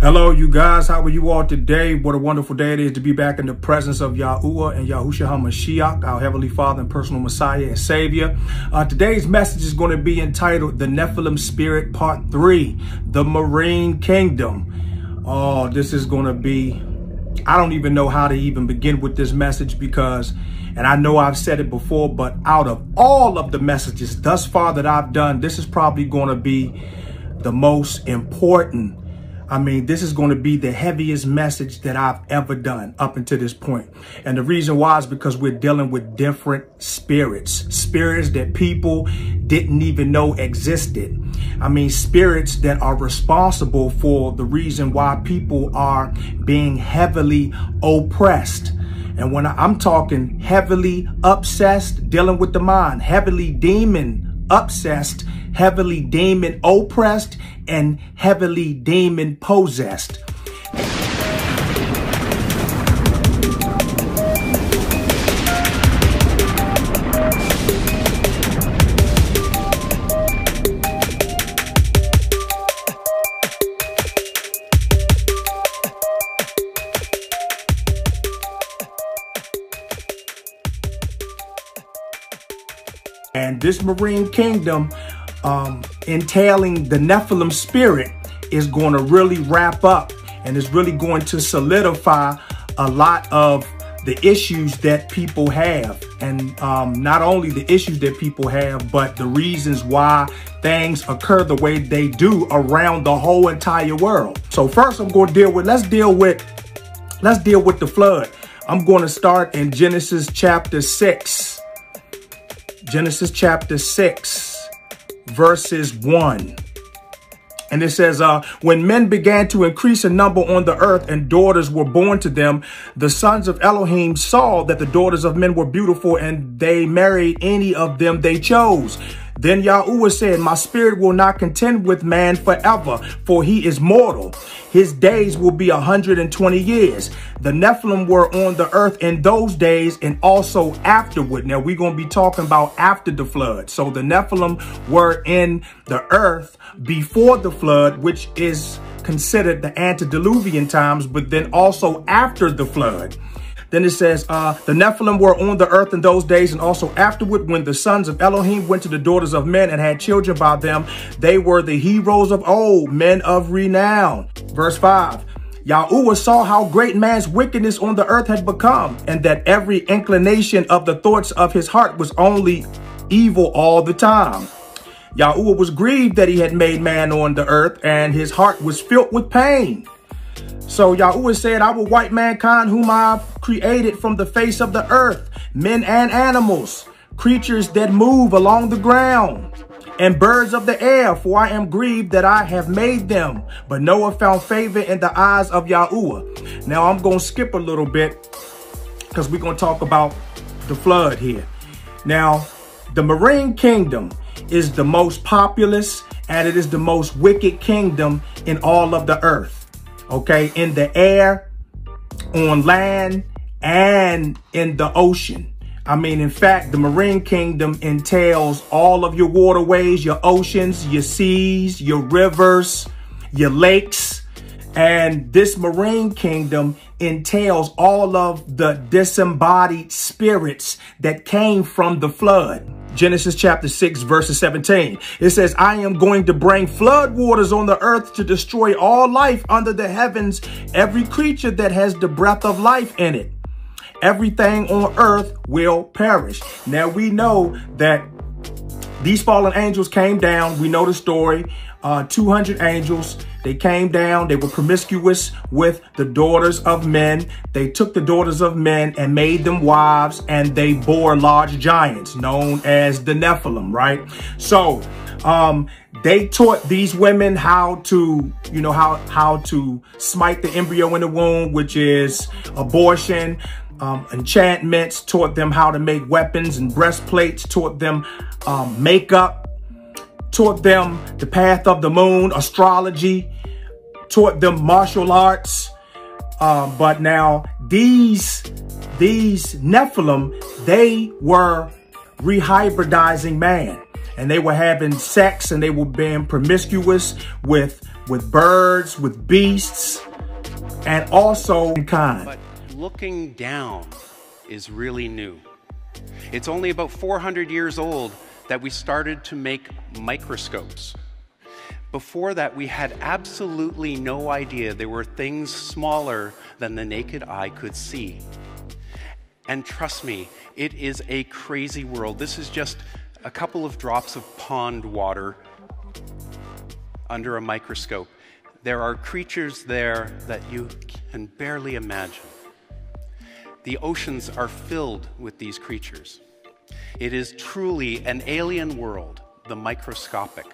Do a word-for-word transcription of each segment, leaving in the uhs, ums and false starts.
Hello, you guys. How are you all today? What a wonderful day it is to be back in the presence of Yahuwah and Yahushua HaMashiach, our Heavenly Father and personal Messiah and Savior. Uh, today's message is going to be entitled The Nephilim Spirit Part three, The Marine Kingdom. Oh, this is going to be, I don't even know how to even begin with this message because, and I know I've said it before, but out of all of the messages thus far that I've done, this is probably going to be the most important. I mean, this is going to be the heaviest message that I've ever done up until this point. And the reason why is because we're dealing with different spirits, spirits that people didn't even know existed. I mean, spirits that are responsible for the reason why people are being heavily oppressed. And when I'm talking heavily obsessed, dealing with the mind, heavily demon obsessed, heavily demon oppressed, and heavily demon possessed. And this marine kingdom, um, entailing the Nephilim spirit, is going to really wrap up and is really going to solidify a lot of the issues that people have. And um, not only the issues that people have, but the reasons why things occur the way they do around the whole entire world. So first I'm going to deal with, let's deal with, let's deal with the flood. I'm going to start in Genesis chapter six. Genesis chapter six, verses one. And it says, uh, when men began to increase in number on the earth and daughters were born to them, the sons of Elohim saw that the daughters of men were beautiful, and they married any of them they chose. Then Yahuwah said, my spirit will not contend with man forever, for he is mortal. His days will be one hundred twenty years. The Nephilim were on the earth in those days and also afterward. Now we're going to be talking about after the flood. So the Nephilim were in the earth before the flood, which is considered the antediluvian times, but then also after the flood. Then it says, uh, the Nephilim were on the earth in those days and also afterward, when the sons of Elohim went to the daughters of men and had children by them. They were the heroes of old, men of renown. Verse five, Yahuwah saw how great man's wickedness on the earth had become, and that every inclination of the thoughts of his heart was only evil all the time. Yahuwah was grieved that he had made man on the earth, and his heart was filled with pain. So Yahuwah said, I will wipe mankind whom I have created from the face of the earth, men and animals, creatures that move along the ground, and birds of the air, for I am grieved that I have made them. But Noah found favor in the eyes of Yahuwah. Now I'm going to skip a little bit because we're going to talk about the flood here. Now, the marine kingdom is the most populous and it is the most wicked kingdom in all of the earth. Okay, in the air, on land, and in the ocean. I mean, in fact, the marine kingdom entails all of your waterways, your oceans, your seas, your rivers, your lakes. And this marine kingdom entails all of the disembodied spirits that came from the flood. Genesis chapter six, verses seventeen. It says, I am going to bring flood waters on the earth to destroy all life under the heavens, every creature that has the breath of life in it. Everything on earth will perish. Now we know that these fallen angels came down. We know the story. Uh, two hundred angels. They came down. They were promiscuous with the daughters of men. They took the daughters of men and made them wives, and they bore large giants known as the Nephilim, right? So um, they taught these women how to, you know, how, how to smite the embryo in the womb, which is abortion. Um, enchantments, taught them how to make weapons and breastplates, taught them um, makeup, taught them the path of the moon, astrology, taught them martial arts. Um, but now these, these Nephilim, they were rehybridizing man. and they were having sex and they were being promiscuous with with birds, with beasts, and also kind. But looking down is really new. It's only about four hundred years old that we started to make microscopes. Before that, we had absolutely no idea there were things smaller than the naked eye could see. And trust me, it is a crazy world. This is just a couple of drops of pond water under a microscope. There are creatures there that you can barely imagine. The oceans are filled with these creatures. It is truly an alien world, the microscopic.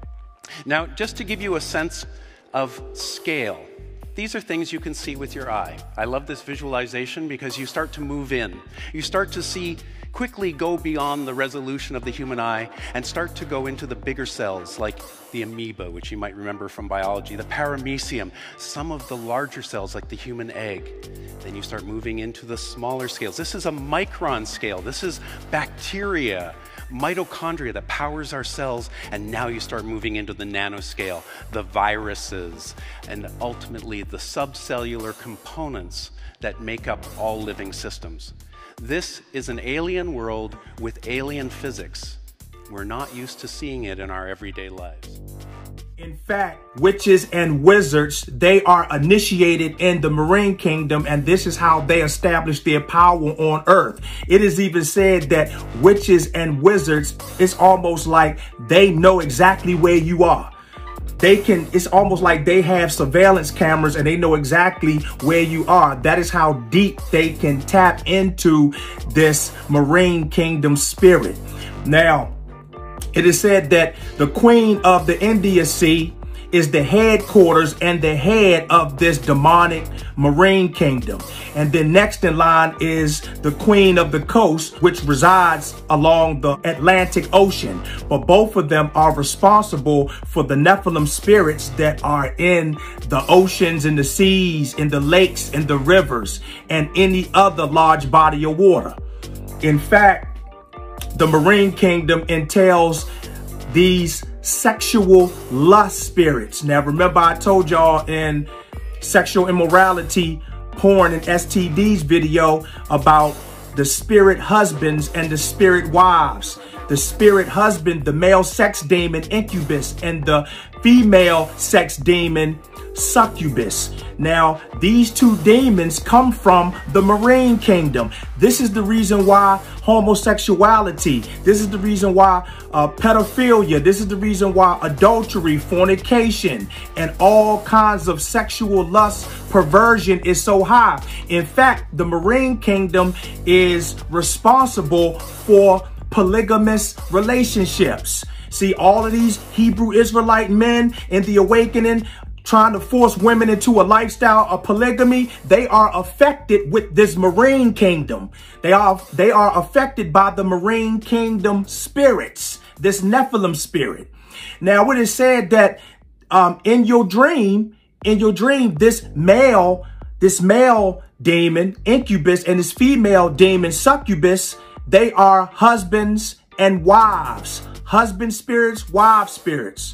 Now, just to give you a sense of scale, these are things you can see with your eye. I love this visualization because you start to move in. You start to see, quickly go beyond the resolution of the human eye and start to go into the bigger cells like the amoeba, which you might remember from biology, the paramecium, some of the larger cells like the human egg. Then you start moving into the smaller scales. This is a micron scale. This is bacteria, mitochondria that powers our cells, and now you start moving into the nanoscale, the viruses, and ultimately the subcellular components that make up all living systems. This is an alien world with alien physics. We're not used to seeing it in our everyday lives. In fact, witches and wizards, they are initiated in the marine kingdom, and this is how they establish their power on earth. It is even said that witches and wizards, it's almost like they know exactly where you are. They can, it's almost like they have surveillance cameras and they know exactly where you are. That is how deep they can tap into this marine kingdom spirit. Now, it is said that the Queen of the India Sea is the headquarters and the head of this demonic marine kingdom. And then next in line is the Queen of the Coast, which resides along the Atlantic Ocean. But both of them are responsible for the Nephilim spirits that are in the oceans, in the seas, in the lakes, in the rivers, and any other large body of water. In fact, the marine kingdom entails these sexual lust spirits. Now, remember I told y'all in sexual immorality, porn, and S T Ds video about the spirit husbands and the spirit wives. The spirit husband, the male sex demon incubus, and the female sex demon succubus. Now, these two demons come from the marine kingdom. This is the reason why homosexuality, this is the reason why uh, pedophilia, this is the reason why adultery, fornication, and all kinds of sexual lust, perversion is so high. In fact, the marine kingdom is responsible for polygamous relationships. See, all of these Hebrew Israelite men in the awakening trying to force women into a lifestyle of polygamy, they are affected with this marine kingdom. They are, they are affected by the marine kingdom spirits, this Nephilim spirit. Now, it is said that um, in your dream, in your dream, this male, this male demon, incubus, and this female demon, succubus, they are husbands and wives, husband spirits, wife spirits.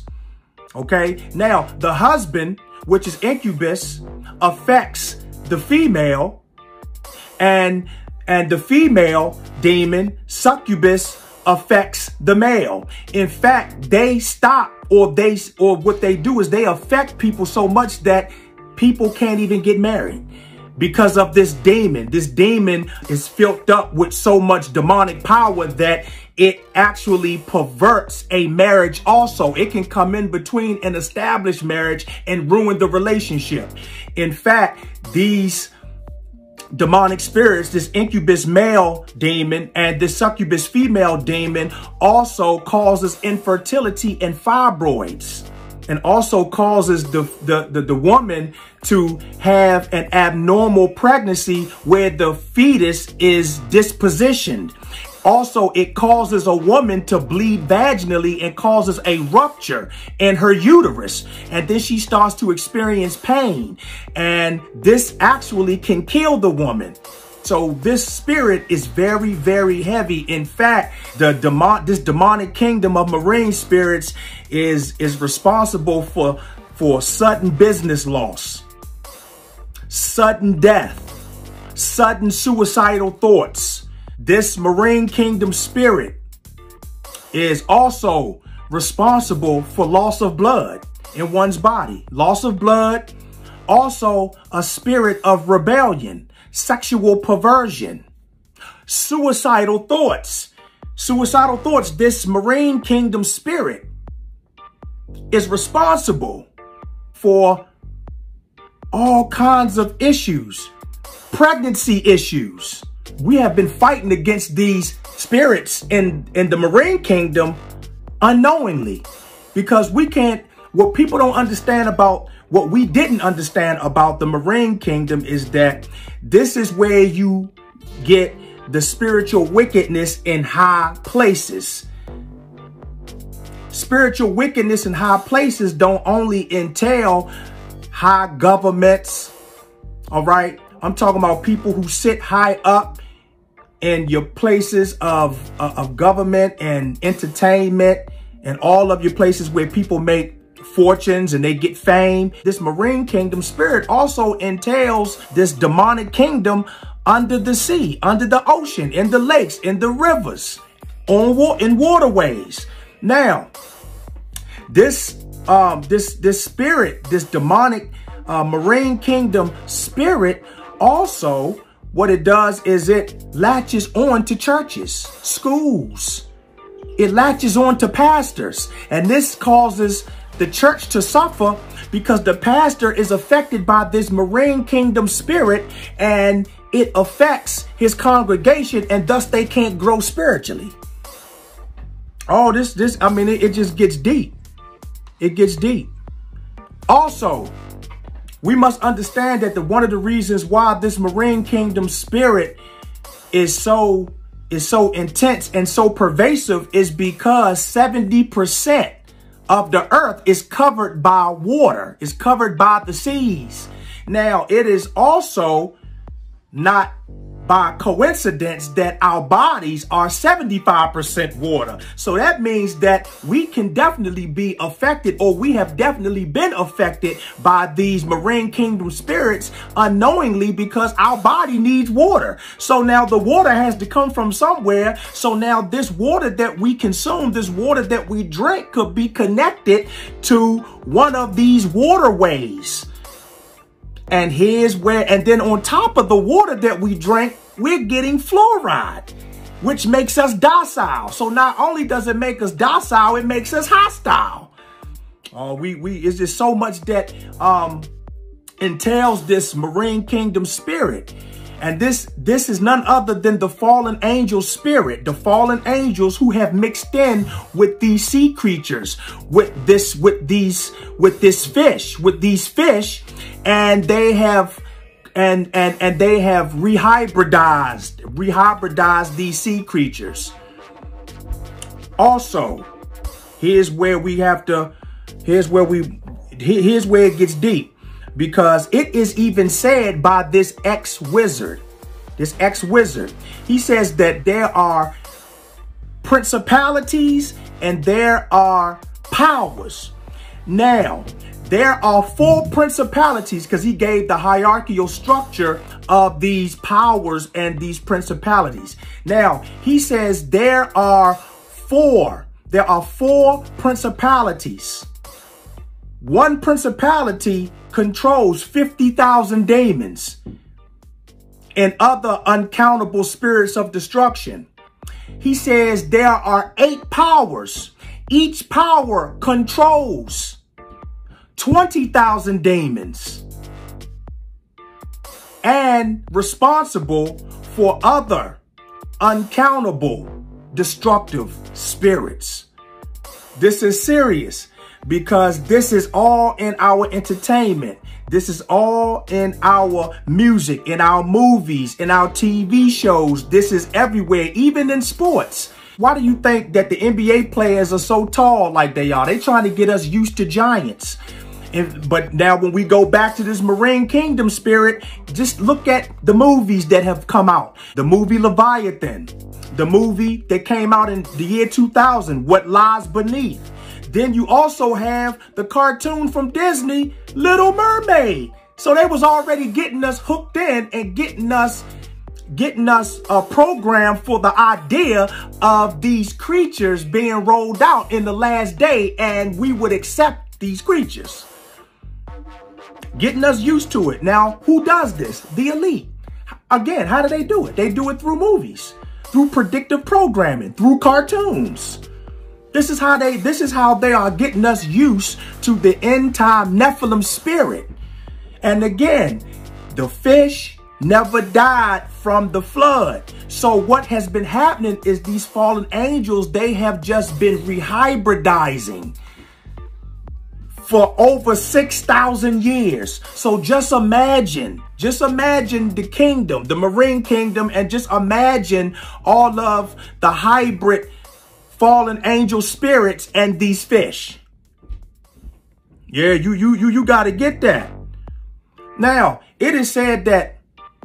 Okay, now the husband, which is incubus, affects the female, and and the female demon, succubus, affects the male. In fact, they stop, or they or what they do is they affect people so much that people can't even get married because of this demon. This demon is filled up with so much demonic power that it actually perverts a marriage also. It can come in between an established marriage and ruin the relationship. In fact, these demonic spirits, this incubus male demon and this succubus female demon, also causes infertility and fibroids, and also causes the, the, the, the woman to have an abnormal pregnancy where the fetus is dispositioned. Also, it causes a woman to bleed vaginally and causes a rupture in her uterus. And then she starts to experience pain. And this actually can kill the woman. So this spirit is very, very heavy. In fact, the demon, this demonic kingdom of marine spirits is, is responsible for for sudden business loss, sudden death, sudden suicidal thoughts. This marine kingdom spirit is also responsible for loss of blood in one's body. Loss of blood, also a spirit of rebellion, sexual perversion, suicidal thoughts. Suicidal thoughts, this marine kingdom spirit is responsible for all kinds of issues, pregnancy issues. We have been fighting against these spirits in, in the marine kingdom unknowingly, because we can't, what people don't understand about, what we didn't understand about the marine kingdom is that this is where you get the spiritual wickedness in high places. Spiritual wickedness in high places don't only entail high governments. All right. I'm talking about people who sit high up in your places of, uh, of government and entertainment and all of your places where people make fortunes and they get fame. This marine kingdom spirit also entails this demonic kingdom under the sea, under the ocean, in the lakes, in the rivers, on wa in waterways. Now, this um, this this spirit, this demonic uh, marine kingdom spirit, also what it does is it latches on to churches, schools. It latches on to pastors, and this causes the church to suffer because the pastor is affected by this marine kingdom spirit, and it affects his congregation, and thus they can't grow spiritually. Oh, this, this, I mean, it, it just gets deep. It gets deep. Also, we must understand that the one of the reasons why this marine kingdom spirit is so is so intense and so pervasive is because seventy percent of the earth is covered by water, is covered by the seas. Now, it is also not by coincidence that our bodies are seventy-five percent water. So that means that we can definitely be affected, or we have definitely been affected by these marine kingdom spirits unknowingly, because our body needs water. So now the water has to come from somewhere. So now this water that we consume, this water that we drink, could be connected to one of these waterways. And here's where, and then on top of the water that we drink, we're getting fluoride, which makes us docile. So not only does it make us docile, it makes us hostile. Oh, we, we, it's just so much that um, entails this marine kingdom spirit. And this, this is none other than the fallen angel spirit, the fallen angels who have mixed in with these sea creatures, with this, with these, with this fish, with these fish, and they have, and, and, and they have rehybridized, rehybridized these sea creatures. Also, here's where we have to, here's where we, here's where it gets deep. Because it is even said by this ex-wizard, this ex-wizard, he says that there are principalities and there are powers. Now, there are four principalities, because he gave the hierarchical structure of these powers and these principalities. Now, he says there are four, there are four principalities. One principality controls fifty thousand demons and other uncountable spirits of destruction. He says there are eight powers. Each power controls twenty thousand demons and responsible for other uncountable destructive spirits. This is serious, because this is all in our entertainment. This is all in our music, in our movies, in our T V shows. This is everywhere, even in sports. Why do you think that the N B A players are so tall like they are? They're trying to get us used to giants. And, but now when we go back to this marine kingdom spirit, just look at the movies that have come out. The movie Leviathan, the movie that came out in the year two thousand, What Lies Beneath. Then you also have the cartoon from Disney, Little Mermaid. So they was already getting us hooked in and getting us getting us a program for the idea of these creatures being rolled out in the last day, and we would accept these creatures. Getting us used to it. Now, who does this? The elite. Again, how do they do it? They do it through movies, through predictive programming, through cartoons. This is how they this is how they are getting us used to the end time Nephilim spirit. And again, the fish never died from the flood. So what has been happening is these fallen angels, they have just been rehybridizing for over six thousand years. So just imagine, just imagine the kingdom, the marine kingdom, and just imagine all of the hybrid fallen angel spirits and these fish. Yeah, you, you, you, you got to get that. Now, it is said that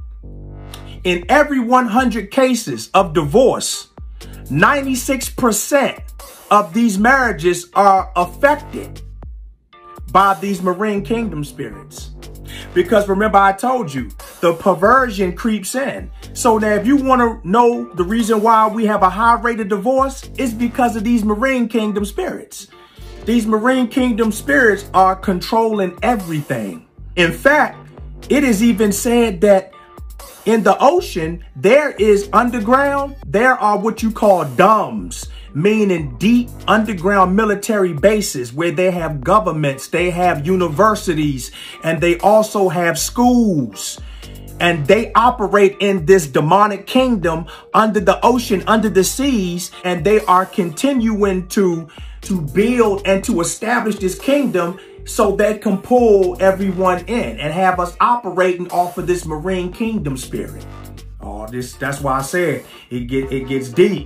in every one hundred cases of divorce, ninety-six percent of these marriages are affected by these marine kingdom spirits. Because remember, I told you, the perversion creeps in. So now if you want to know the reason why we have a high rate of divorce, it's because of these marine kingdom spirits. These marine kingdom spirits are controlling everything. In fact, it is even said that in the ocean, there is underground, there are what you call D U M S, meaning deep underground military bases where they have governments, they have universities, and they also have schools. And they operate in this demonic kingdom under the ocean, under the seas, and they are continuing to, to build and to establish this kingdom so they can pull everyone in and have us operating off of this marine kingdom spirit. Oh, this that's why I said it get it gets deep.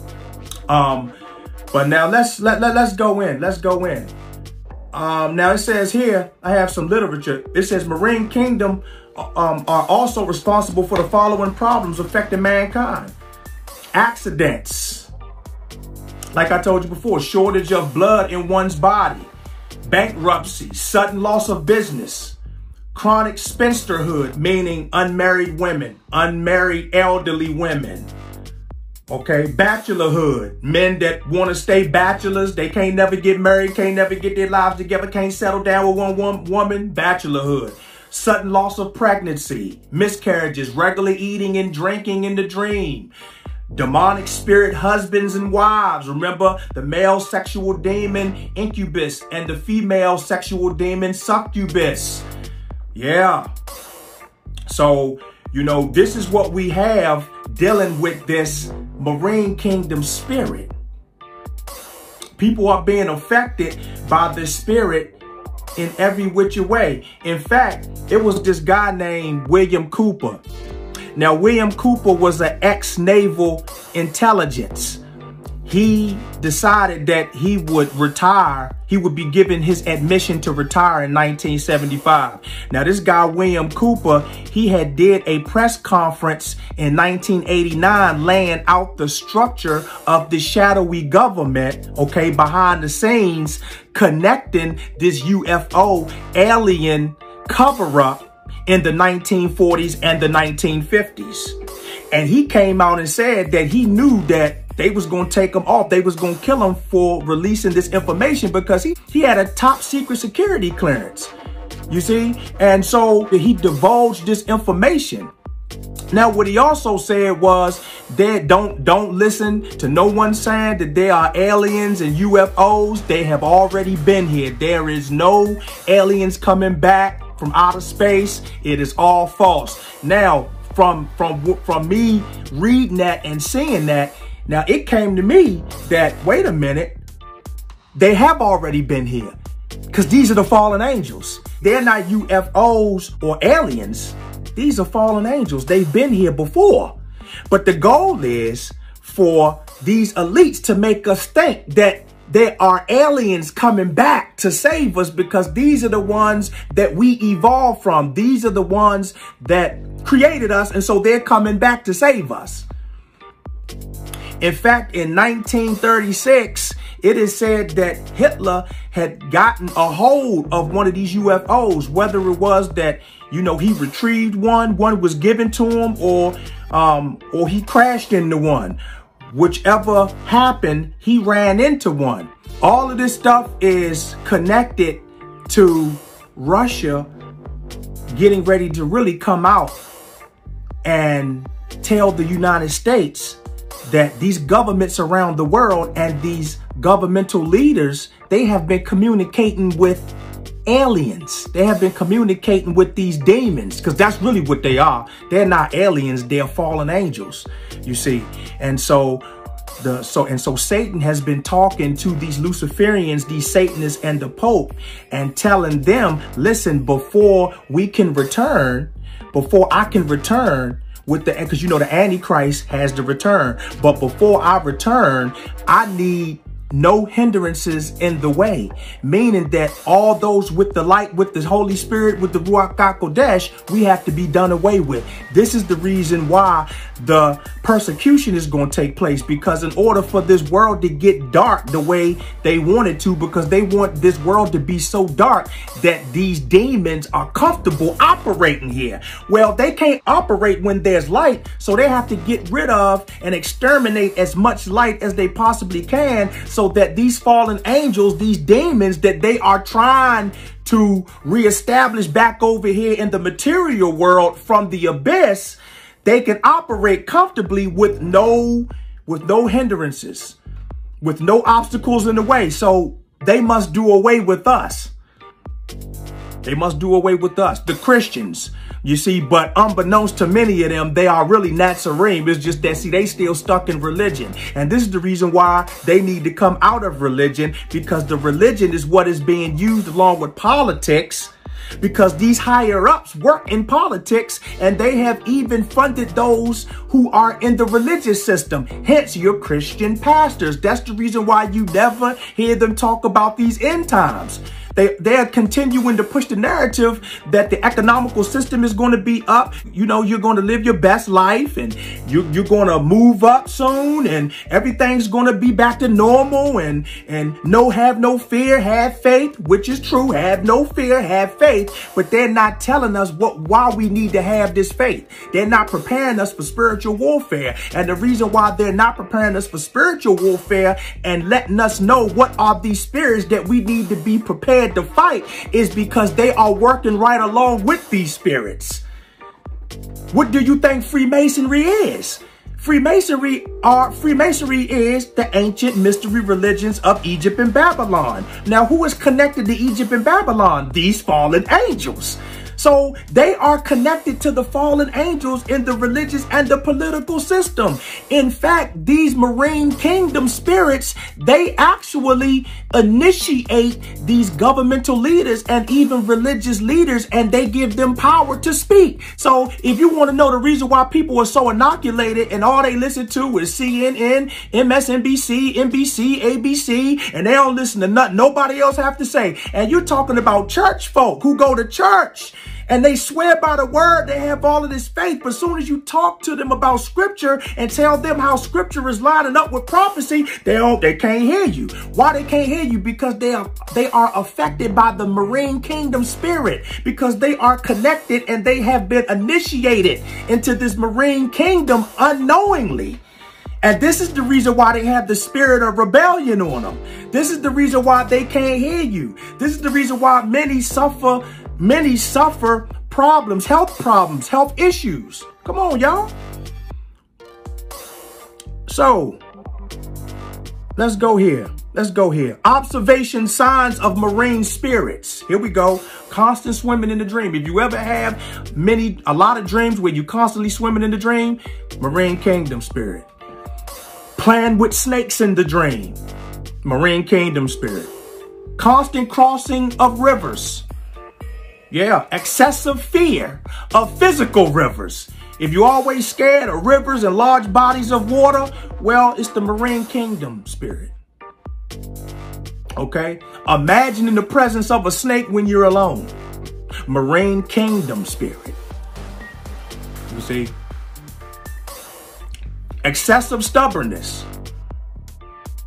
Um, but now let's let, let let's go in. Let's go in. Um, now it says here, I have some literature. It says marine kingdom um, are also responsible for the following problems affecting mankind: accidents, like I told you before, shortage of blood in one's body, bankruptcy, sudden loss of business, chronic spinsterhood, meaning unmarried women, unmarried elderly women. Okay, bachelorhood, men that want to stay bachelors, they can't never get married, can't never get their lives together, can't settle down with one, one woman, bachelorhood. Sudden loss of pregnancy, miscarriages, regular eating and drinking in the dream. Demonic spirit husbands and wives. Remember the male sexual demon incubus and the female sexual demon succubus. Yeah. So, you know, this is what we have dealing with this marine kingdom spirit. People are being affected by this spirit in every which way. In fact, it was this guy named William Cooper. Now, William Cooper was an ex-naval intelligence. He decided that he would retire. He would be given his admission to retire in nineteen seventy-five. Now, this guy, William Cooper, he had did a press conference in nineteen eighty-nine laying out the structure of the shadowy government, okay, behind the scenes, connecting this U F O alien cover-up in the nineteen forties and the nineteen fifties. And he came out and said that he knew that they was going to take him off. They was going to kill him for releasing this information because he, he had a top secret security clearance, you see? And so he divulged this information. Now, what he also said was that don't, don't listen to no one saying that there are aliens and U F Os. They have already been here. There is no aliens coming back from outer space. It is all false. Now, from, from, from me reading that and seeing that, now it came to me that, wait a minute, they have already been here because these are the fallen angels. They're not U F Os or aliens. These are fallen angels. They've been here before. But the goal is for these elites to make us think that there are aliens coming back to save us because these are the ones that we evolved from. These are the ones that created us. And so they're coming back to save us. In fact, in nineteen thirty-six, it is said that Hitler had gotten a hold of one of these U F Os, whether it was that, you know, he retrieved one, one was given to him, or, um, or he crashed into one. Whichever happened, he ran into one. All of this stuff is connected to Russia getting ready to really come out and tell the United States that these governments around the world and these governmental leaders, they have been communicating with aliens. They have been communicating with these demons, because that's really what they are. They're not aliens, they're fallen angels, you see. And so the so and so Satan has been talking to these Luciferians, these Satanists, and the Pope, and telling them, listen, before we can return, before I can return with the, because you know the Antichrist has to return, but before I return, I need no hindrances in the way, meaning that all those with the light, with the Holy Spirit, with the Ruach HaKodesh, we have to be done away with. This is the reason why the persecution is going to take place, because in order for this world to get dark the way they want it to, because they want this world to be so dark that these demons are comfortable operating here. Well, they can't operate when there's light, so they have to get rid of and exterminate as much light as they possibly can, so that these fallen angels, these demons that they are trying to reestablish back over here in the material world from the abyss, they can operate comfortably with no, with no hindrances, with no obstacles in the way. So they must do away with us. They must do away with us, the Christians, you see. But unbeknownst to many of them, they are really Nazarene. It's just that, see, they still stuck in religion. And this is the reason why they need to come out of religion, because the religion is what is being used along with politics, because these higher ups work in politics, and they have even funded those who are in the religious system, hence your Christian pastors. That's the reason why you never hear them talk about these end times. They, they're continuing to push the narrative that the economical system is going to be up. You know, you're going to live your best life, and you, you're going to move up soon, and everything's going to be back to normal, and, and no, have no fear, have faith, which is true. Have no fear, have faith. But they're not telling us what, why we need to have this faith. They're not preparing us for spiritual warfare. And the reason why they're not preparing us for spiritual warfare and letting us know what are these spirits that we need to be prepared to fight is because they are working right along with these spirits. What do you think Freemasonry is? Freemasonry are Freemasonry is the ancient mystery religions of Egypt and Babylon. Now, who is connected to Egypt and Babylon? These fallen angels. So they are connected to the fallen angels in the religious and the political system. In fact, these marine kingdom spirits, they actually initiate these governmental leaders and even religious leaders, and they give them power to speak. So if you want to know the reason why people are so inoculated and all they listen to is C N N, M S N B C, N B C, A B C, and they don't listen to nothing nobody else have to say. And you're talking about church folk who go to church and they swear by the word, they have all of this faith. But as soon as you talk to them about scripture and tell them how scripture is lining up with prophecy, they don't, they can't hear you. Why they can't hear you? Because they are, they are affected by the marine kingdom spirit, because they are connected and they have been initiated into this marine kingdom unknowingly. And this is the reason why they have the spirit of rebellion on them. This is the reason why they can't hear you. This is the reason why many suffer Many suffer problems, health problems, health issues. Come on, y'all. So let's go here. Let's go here. Observation signs of marine spirits. Here we go. Constant swimming in the dream. If you ever have many, a lot of dreams where you constantly swimming in the dream, marine kingdom spirit. Playing with snakes in the dream, marine kingdom spirit. Constant crossing of rivers. Yeah, excessive fear of physical rivers. If you're always scared of rivers and large bodies of water, well, it's the marine kingdom spirit. Okay? Imagining the presence of a snake when you're alone. Marine kingdom spirit. You see? Excessive stubbornness.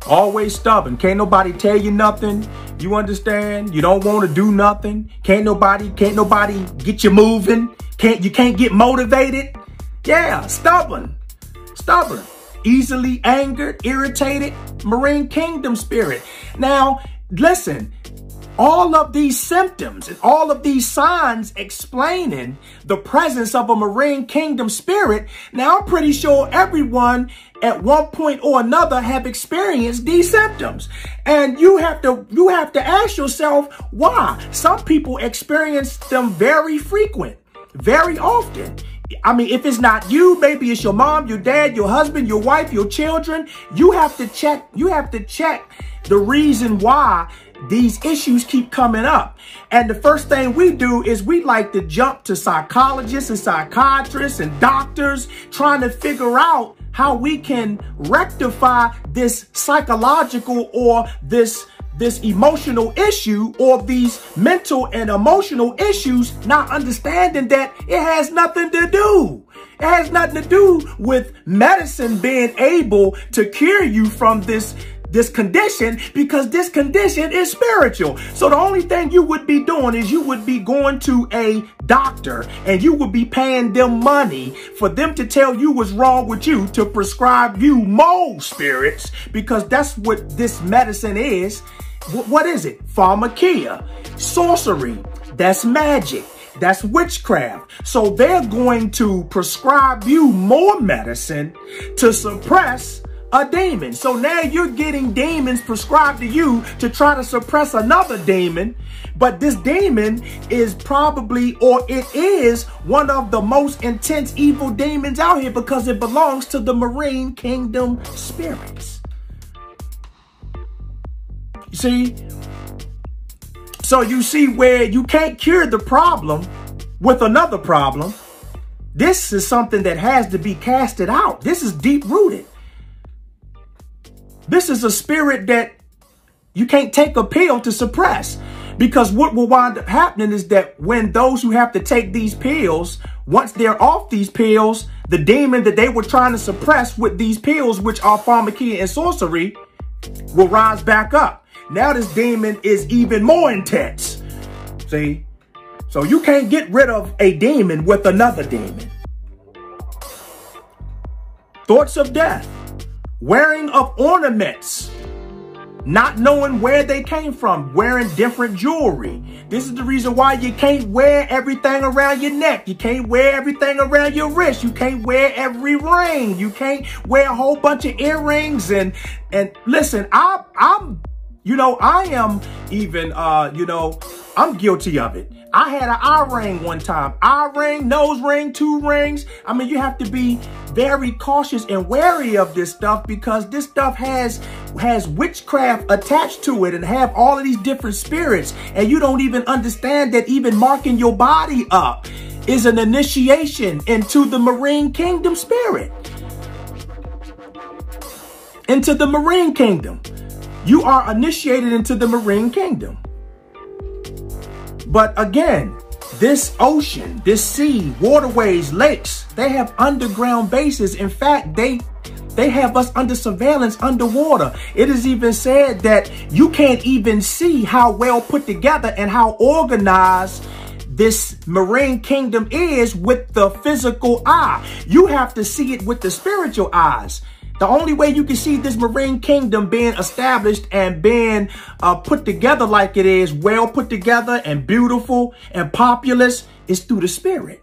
Always stubborn. Can't nobody tell you nothing. You understand? You don't want to do nothing. Can't nobody, can't nobody get you moving. Can't, you can't get motivated. Yeah, stubborn. Stubborn. Easily angered, irritated, marine kingdom spirit. Now, listen. All of these symptoms and all of these signs explaining the presence of a marine kingdom spirit. Now, I'm pretty sure everyone at one point or another have experienced these symptoms. And you have to, you have to ask yourself why. Some people experience them very frequent, very often. I mean, if it's not you, maybe it's your mom, your dad, your husband, your wife, your children. You have to check, you have to check the reason why these issues keep coming up. And the first thing we do is we like to jump to psychologists and psychiatrists and doctors trying to figure out how we can rectify this psychological or this this emotional issue or these mental and emotional issues, not understanding that it has nothing to do. It has nothing to do with medicine being able to cure you from this this condition, because this condition is spiritual. So the only thing you would be doing is you would be going to a doctor and you would be paying them money for them to tell you what's wrong with you, to prescribe you more spirits, because that's what this medicine is. What is it? Pharmakia, sorcery, that's magic. That's witchcraft. So they're going to prescribe you more medicine to suppress a demon. So now you're getting demons prescribed to you to try to suppress another demon. But this demon is probably, or it is, one of the most intense evil demons out here because it belongs to the marine kingdom spirits. See? So you see where you can't cure the problem with another problem. This is something that has to be casted out. This is deep rooted. This is a spirit that you can't take a pill to suppress, because what will wind up happening is that when those who have to take these pills, once they're off these pills, the demon that they were trying to suppress with these pills, which are pharmakia and sorcery, will rise back up. Now this demon is even more intense. See? So you can't get rid of a demon with another demon. Thoughts of death. Wearing of ornaments, not knowing where they came from, wearing different jewelry. This is the reason why you can't wear everything around your neck. You can't wear everything around your wrist. You can't wear every ring. You can't wear a whole bunch of earrings. And, and listen, I, I'm, you know, I am even, uh, you know, I'm guilty of it. I had an eye ring one time. Eye ring, nose ring, two rings. I mean, you have to be very cautious and wary of this stuff, because this stuff has has witchcraft attached to it and have all of these different spirits. And you don't even understand that even marking your body up is an initiation into the marine kingdom spirit. Into the marine kingdom. You are initiated into the marine kingdom. But again, this ocean, this sea, waterways, lakes, they have underground bases. In fact, they they have us under surveillance underwater. It is even said that you can't even see how well put together and how organized this marine kingdom is with the physical eye. You have to see it with the spiritual eyes. The only way you can see this marine kingdom being established and being uh, put together like it is, well put together and beautiful and populous, is through the spirit.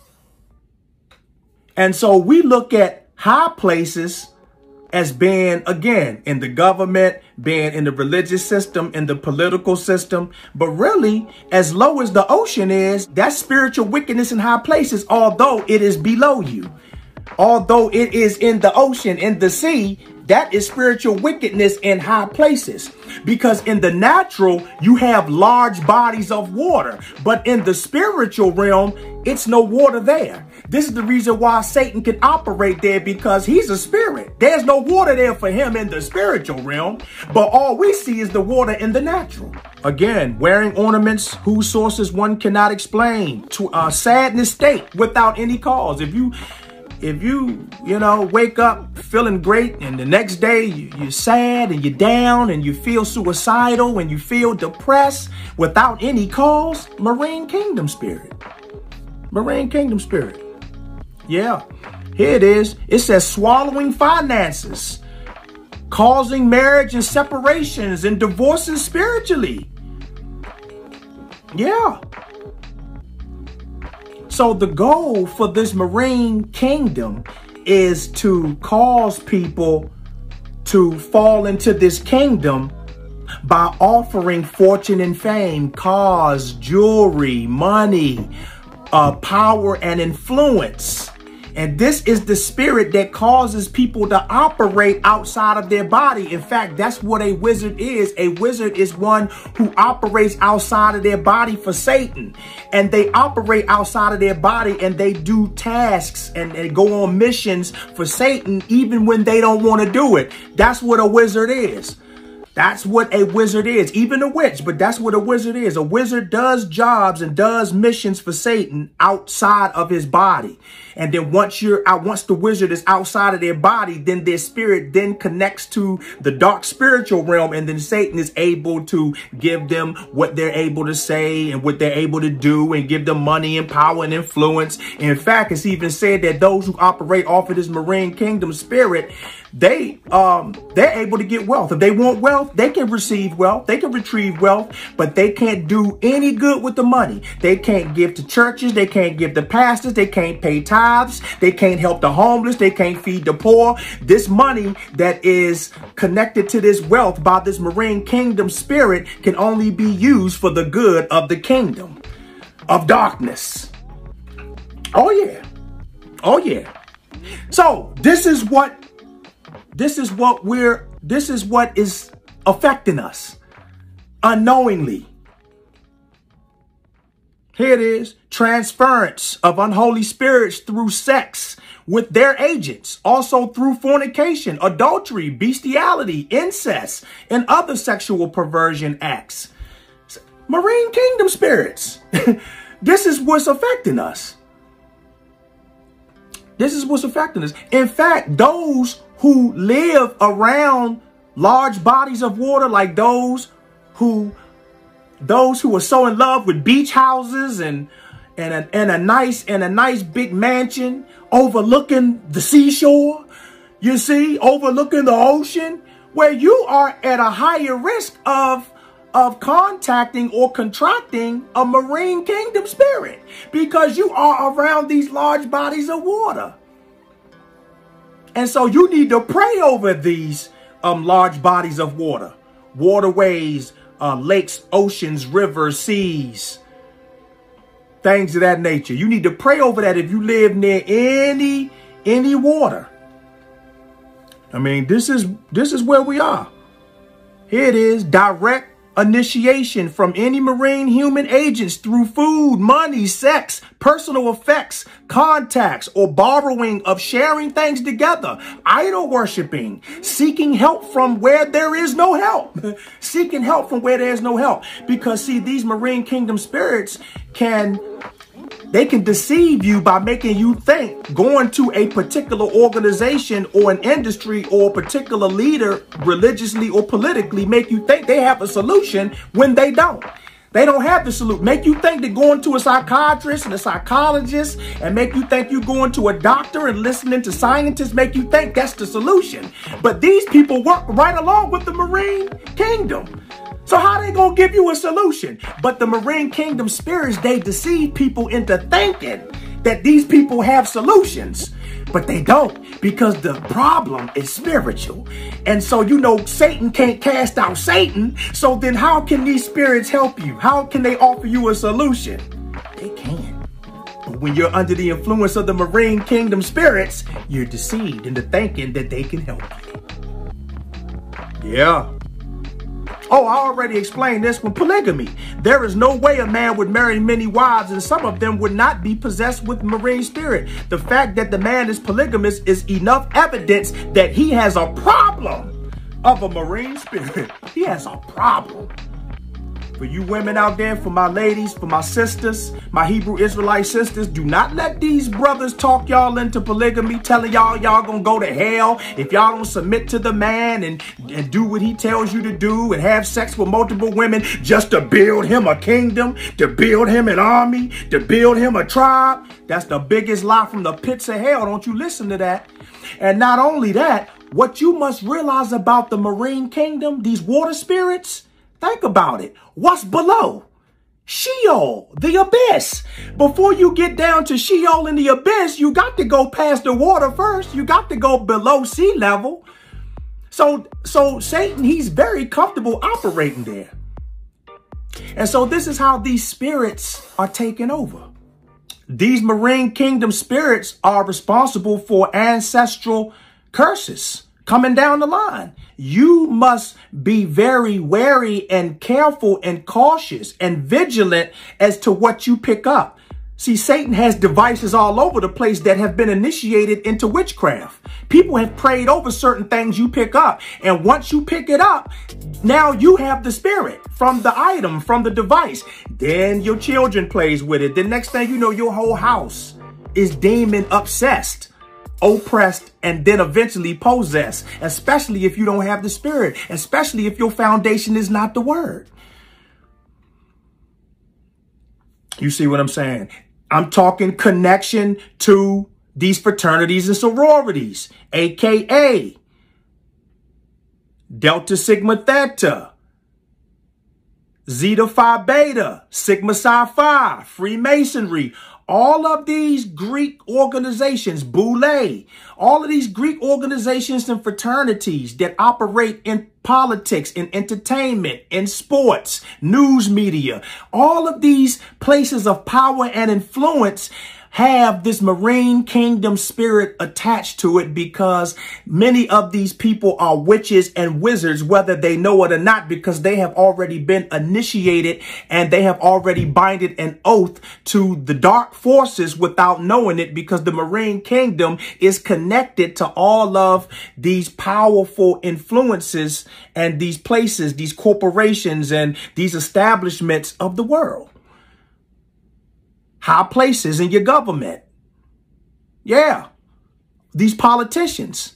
And so we look at high places as being, again, in the government, being in the religious system, in the political system. But really, as low as the ocean is, that's spiritual wickedness in high places, although it is below you. Although it is in the ocean, in the sea, that is spiritual wickedness in high places. Because in the natural, you have large bodies of water. But in the spiritual realm, it's no water there. This is the reason why Satan can operate there, because he's a spirit. There's no water there for him in the spiritual realm. But all we see is the water in the natural. Again, wearing ornaments whose sources one cannot explain, to a sadness state without any cause. If you... if you, you know, wake up feeling great and the next day you, you're sad and you're down and you feel suicidal and you feel depressed without any cause, Marine Kingdom Spirit. Marine Kingdom Spirit. Yeah, here it is. It says swallowing finances, causing marriage and separations and divorces spiritually. Yeah. So the goal for this Marine Kingdom is to cause people to fall into this kingdom by offering fortune and fame, cars, jewelry, money, uh, power and influence. And this is the spirit that causes people to operate outside of their body. In fact, that's what a wizard is. A wizard is one who operates outside of their body for Satan. And they operate outside of their body and they do tasks and they go on missions for Satan even when they don't want to do it. That's what a wizard is. That's what a wizard is, even a witch, but that's what a wizard is. A wizard does jobs and does missions for Satan outside of his body. And then once you're out, once the wizard is outside of their body, then their spirit then connects to the dark spiritual realm. And then Satan is able to give them what they're able to say and what they're able to do and give them money and power and influence. In fact, it's even said that those who operate off of this Marine Kingdom spirit, they um they're able to get wealth. If they want wealth, they can receive wealth, they can retrieve wealth, but they can't do any good with the money. They can't give to churches, they can't give to pastors, they can't pay tithes, they can't help the homeless, they can't feed the poor. This money that is connected to this wealth by this Marine Kingdom spirit can only be used for the good of the kingdom of darkness. Oh yeah. Oh yeah. So this is what This is what we're, this is what is affecting us unknowingly. Here it is. Transference of unholy spirits through sex with their agents, also through fornication, adultery, bestiality, incest, and other sexual perversion acts. Marine Kingdom spirits. This is what's affecting us. This is what's affecting us. In fact, those who live around large bodies of water, like those who those who are so in love with beach houses and and a, and a nice and a nice big mansion overlooking the seashore, you see, overlooking the ocean, where you are at a higher risk of of contacting or contracting a Marine Kingdom spirit because you are around these large bodies of water. And so you need to pray over these um, large bodies of water, waterways, uh, lakes, oceans, rivers, seas, things of that nature. You need to pray over that if you live near any, any water. I mean, this is, this is where we are. Here it is, direct initiation from any marine human agents through food, money, sex, personal effects, contacts, or borrowing of sharing things together, idol worshiping, seeking help from where there is no help, seeking help from where there is no help. Because see, these Marine Kingdom spirits can, they can deceive you by making you think going to a particular organization or an industry or a particular leader religiously or politically make you think they have a solution when they don't. They don't have the solution. Make you think that going to a psychiatrist and a psychologist and make you think you're going to a doctor and listening to scientists make you think that's the solution. But these people work right along with the Marine Kingdom. So how they gonna give you a solution? But the Marine Kingdom spirits, they deceive people into thinking that these people have solutions, but they don't, because the problem is spiritual. And so, you know, Satan can't cast out Satan. So then how can these spirits help you? How can they offer you a solution? They can. But when you're under the influence of the Marine Kingdom spirits, you're deceived into thinking that they can help you. Yeah. Oh, I already explained this one. Polygamy. There is no way a man would marry many wives, and some of them would not be possessed with marine spirit. The fact that the man is polygamous is enough evidence that he has a problem of a marine spirit. He has a problem. For you women out there, for my ladies, for my sisters, my Hebrew Israelite sisters, do not let these brothers talk y'all into polygamy, telling y'all y'all gonna go to hell if y'all don't submit to the man and, and do what he tells you to do and have sex with multiple women just to build him a kingdom, to build him an army, to build him a tribe. That's the biggest lie from the pits of hell. Don't you listen to that. And not only that, what you must realize about the marine kingdom, these water spirits, think about it. What's below? Sheol, the abyss. Before you get down to Sheol in the abyss, you got to go past the water first. You got to go below sea level. So, so Satan, he's very comfortable operating there. And so this is how these spirits are taking over. These marine kingdom spirits are responsible for ancestral curses coming down the line. You must be very wary and careful and cautious and vigilant as to what you pick up. See, Satan has devices all over the place that have been initiated into witchcraft. People have prayed over certain things you pick up. And once you pick it up, now you have the spirit from the item, from the device. Then your children plays with it. The next thing you know, your whole house is demon obsessed, oppressed, and then eventually possessed, especially if you don't have the spirit, especially if your foundation is not the word. You see what I'm saying? I'm talking connection to these fraternities and sororities, A K A Delta Sigma Theta, Zeta Phi Beta, Sigma Psi Phi, Freemasonry. All of these Greek organizations, Boule, all of these Greek organizations and fraternities that operate in politics, in entertainment, in sports, news media, all of these places of power and influence have this marine kingdom spirit attached to it, because many of these people are witches and wizards, whether they know it or not, because they have already been initiated and they have already binded an oath to the dark forces without knowing it, because the marine kingdom is connected to all of these powerful influences and these places, these corporations and these establishments of the world. High places in your government. Yeah. These politicians.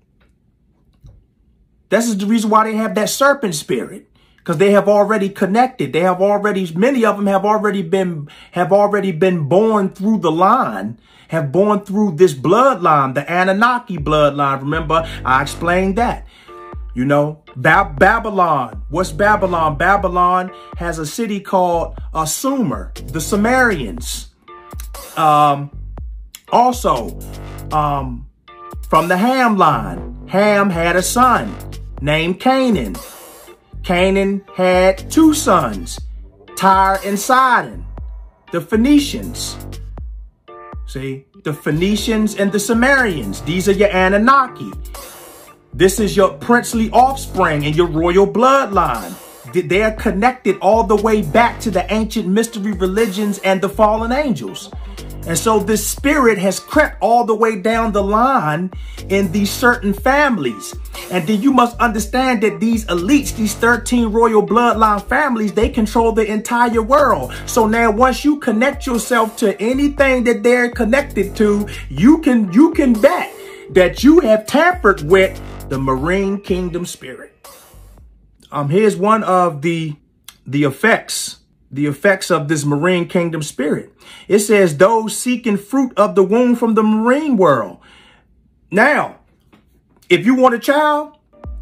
This is the reason why they have that serpent spirit, because they have already connected. They have already, many of them have already been, have already been born through the line, have born through this bloodline, the Anunnaki bloodline. Remember, I explained that. You know, ba Babylon. What's Babylon? Babylon has a city called uh, Sumer, the Sumerians. Um, also, um, from the Ham line, Ham had a son named Canaan. Canaan had two sons, Tyre and Sidon, the Phoenicians. See, the Phoenicians and the Sumerians. These are your Anunnaki. This is your princely offspring and your royal bloodline. They are connected all the way back to the ancient mystery religions and the fallen angels. And so this spirit has crept all the way down the line in these certain families. And then you must understand that these elites, these thirteen royal bloodline families, they control the entire world. So now once you connect yourself to anything that they're connected to, you can, you can bet that you have tampered with the marine kingdom spirit. Um, here's one of the, the effects, the effects of this marine kingdom spirit. It says those seeking fruit of the womb from the marine world. Now, if you want a child,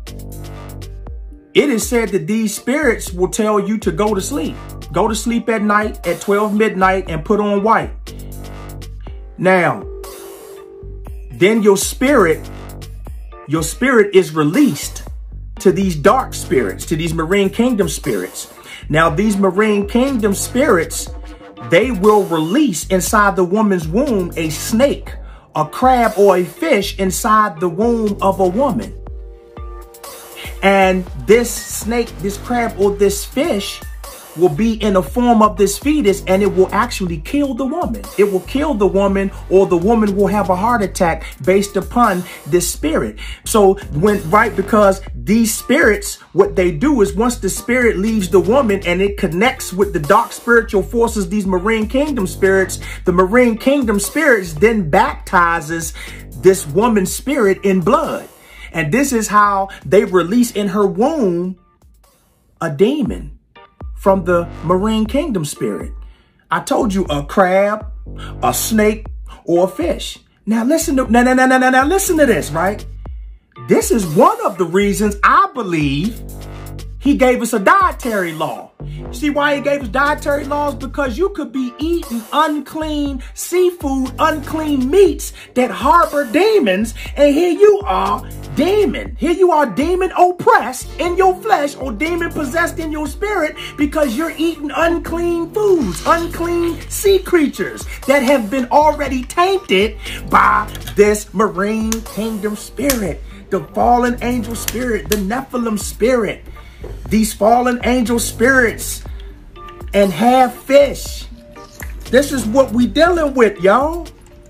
it is said that these spirits will tell you to go to sleep. Go to sleep at night at twelve midnight and put on white. Now, then your spirit Your spirit is released to these dark spirits, to these marine kingdom spirits. Now, these marine kingdom spirits, they will release inside the woman's womb a snake, a crab, or a fish inside the womb of a woman. And this snake, this crab, or this fish will be in the form of this fetus, and it will actually kill the woman. It will kill the woman, or the woman will have a heart attack based upon this spirit. So when, right, because these spirits, what they do is once the spirit leaves the woman and it connects with the dark spiritual forces, these marine kingdom spirits, the marine kingdom spirits then baptizes this woman's spirit in blood. And this is how they release in her womb a demon from the marine kingdom spirit. I told you, a crab, a snake, or a fish. Now listen to, now, now, now, now, now listen to this, right? This is one of the reasons I believe he gave us a dietary law. See why he gave us dietary laws? Because you could be eating unclean seafood, unclean meats that harbor demons. And here you are, demon. Here you are, demon oppressed in your flesh, or demon possessed in your spirit, because you're eating unclean foods, unclean sea creatures that have been already tainted by this marine kingdom spirit, the fallen angel spirit, the Nephilim spirit. These fallen angel spirits and half fish. This is what we dealing with, y'all.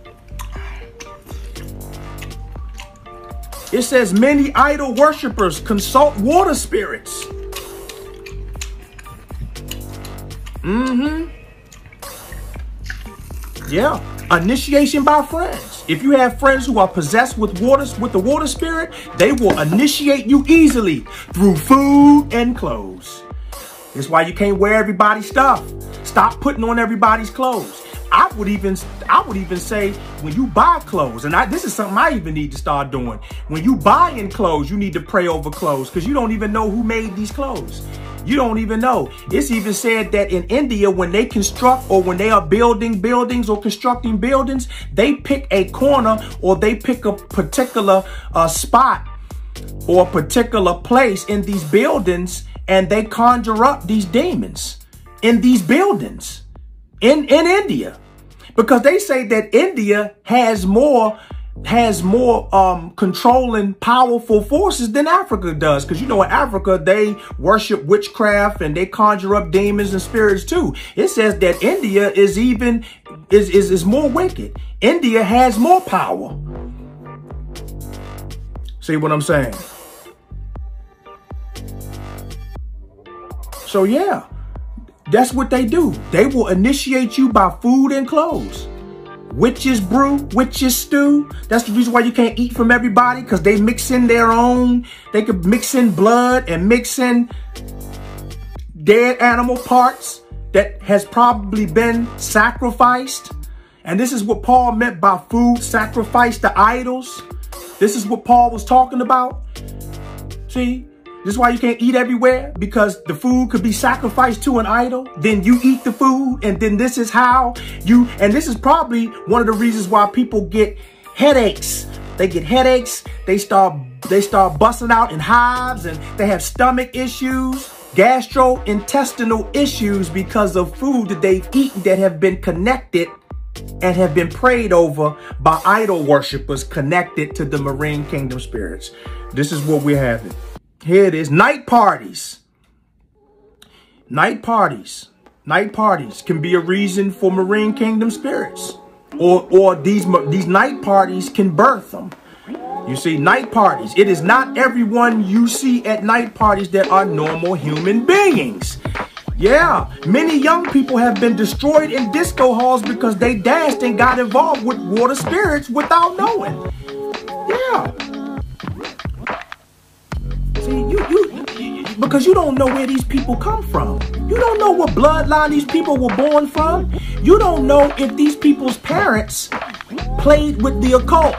It says many idol worshipers consult water spirits. Mm-hmm. Yeah. Initiation by friends. If you have friends who are possessed with water, with the water spirit, they will initiate you easily through food and clothes. That's why you can't wear everybody's stuff. Stop putting on everybody's clothes. I would even, I would even say when you buy clothes, and I, this is something I even need to start doing. When you buy in clothes, you need to pray over clothes, because you don't even know who made these clothes. You don't even know. It's even said that in India, when they construct, or when they are building buildings or constructing buildings, they pick a corner, or they pick a particular uh, spot or a particular place in these buildings, and they conjure up these demons in these buildings in, in India. Because they say that India has more has more um, controlling powerful forces than Africa does. Because, you know, in Africa, they worship witchcraft and they conjure up demons and spirits too. It says that India is even, is, is, is more wicked. India has more power. See what I'm saying? So yeah, that's what they do. They will initiate you by food and clothes. Witches brew, witches stew. That's the reason why you can't eat from everybody, because they mix in their own. They could mix in blood and mix in dead animal parts that has probably been sacrificed. And this is what Paul meant by food sacrificed to idols. This is what Paul was talking about. See? This is why you can't eat everywhere, because the food could be sacrificed to an idol. Then you eat the food, and then this is how you, and this is probably one of the reasons why people get headaches. They get headaches, they start, they start busting out in hives, and they have stomach issues, gastrointestinal issues, because of food that they've eaten that have been connected and have been prayed over by idol worshipers connected to the marine kingdom spirits. This is what we're having. Here it is. Night parties. Night parties. Night parties can be a reason for marine kingdom spirits. Or, or these, these night parties can birth them. You see, night parties. It is not everyone you see at night parties that are normal human beings. Yeah, many young people have been destroyed in disco halls because they danced and got involved with water spirits without knowing. Yeah. See, you, you, you, because you don't know where these people come from. You don't know what bloodline these people were born from. You don't know if these people's parents played with the occult.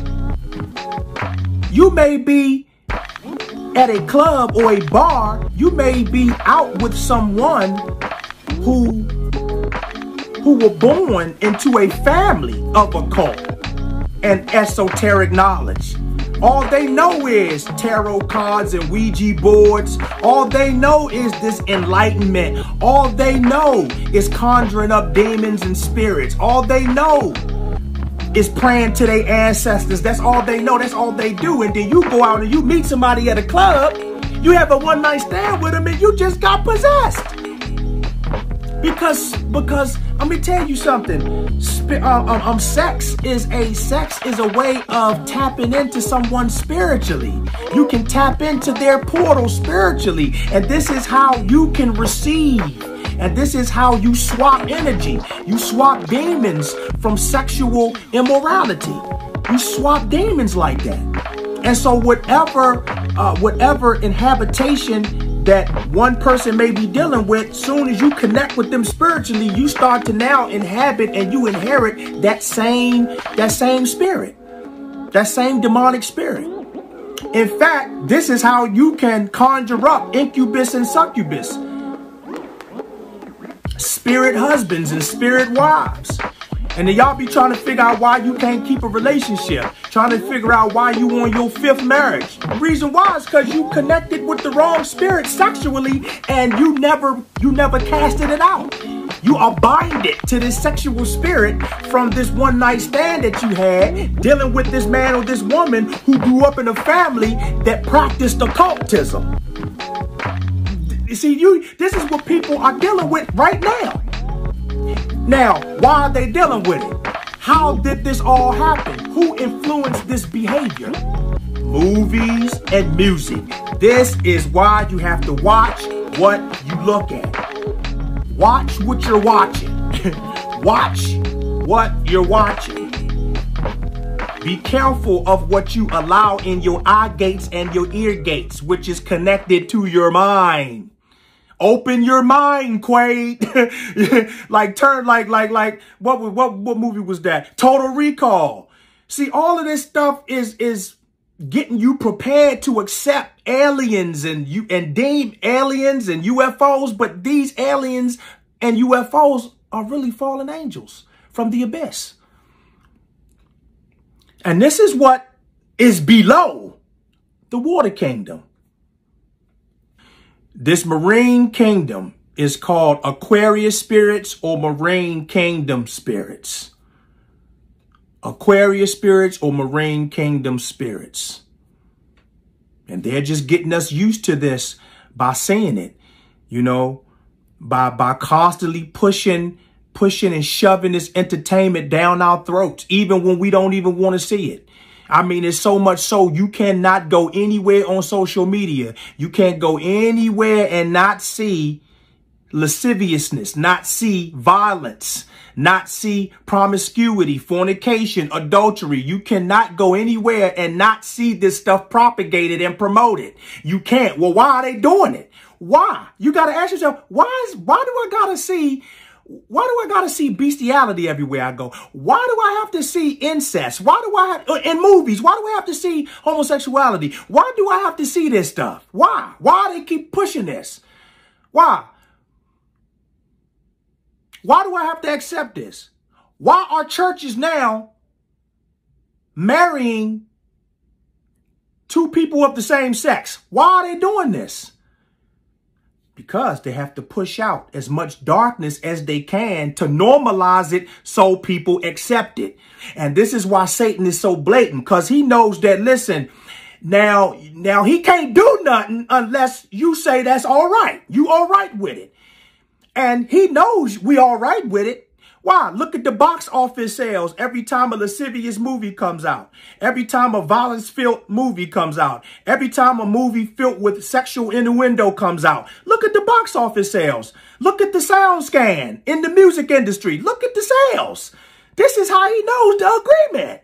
You may be at a club or a bar. You may be out with someone who, who were born into a family of occult and esoteric knowledge. All they know is tarot cards and Ouija boards. All they know is this enlightenment. All they know is conjuring up demons and spirits. All they know is praying to their ancestors. That's all they know. That's all they do. And then you go out and you meet somebody at a club. You have a one night stand with them and you just got possessed. Because, because let me tell you something. Sp- uh, um, um, sex is a sex is a way of tapping into someone spiritually. You can tap into their portal spiritually, and this is how you can receive. And this is how you swap energy. You swap demons from sexual immorality. You swap demons like that. And so whatever, uh, whatever inhabitation that one person may be dealing with, soon as you connect with them spiritually, you start to now inhabit and you inherit that same, that same spirit, that same demonic spirit. In fact, this is how you can conjure up incubus and succubus, spirit husbands and spirit wives. And then y'all be trying to figure out why you can't keep a relationship, trying to figure out why you on your fifth marriage. The reason why is because you connected with the wrong spirit sexually, and you never, you never casted it out. You are binded to this sexual spirit from this one night stand that you had, dealing with this man or this woman who grew up in a family that practiced occultism. You see, you, this is what people are dealing with right now. Now, why are they dealing with it? How did this all happen? Who influenced this behavior? Movies and music. This is why you have to watch what you look at. Watch what you're watching. Watch what you're watching. Be careful of what you allow in your eye gates and your ear gates, which is connected to your mind. Open your mind, Quaid. like turn, like, like, like, what, what, what movie was that? Total Recall. See, all of this stuff is, is getting you prepared to accept aliens and you, and deem aliens and U F Os. But these aliens and U F Os are really fallen angels from the abyss. And this is what is below the water kingdom. This marine kingdom is called Aquarius spirits or marine kingdom spirits. Aquarius spirits or marine kingdom spirits. And they're just getting us used to this by saying it, you know, by, by constantly pushing, pushing and shoving this entertainment down our throats, even when we don't even want to see it. I mean, it's so much so you cannot go anywhere on social media. You can't go anywhere and not see lasciviousness, not see violence, not see promiscuity, fornication, adultery. You cannot go anywhere and not see this stuff propagated and promoted. You can't. Well, why are they doing it? Why? You got to ask yourself, why is, why do I got to see Why do I got to see bestiality everywhere I go? Why do I have to see incest? Why do I have, in movies, why do I have to see homosexuality? Why do I have to see this stuff? Why? Why they keep pushing this? Why? Why do I have to accept this? Why are churches now marrying two people of the same sex? Why are they doing this? Because they have to push out as much darkness as they can to normalize it so people accept it. And this is why Satan is so blatant, because he knows that, listen, now, now he can't do nothing unless you say that's all right. You all right with it. And he knows we all right with it. Why? Look at the box office sales every time a lascivious movie comes out. Every time a violence-filled movie comes out. Every time a movie filled with sexual innuendo comes out. Look at the box office sales. Look at the sound scan in the music industry. Look at the sales. This is how he knows the agreement.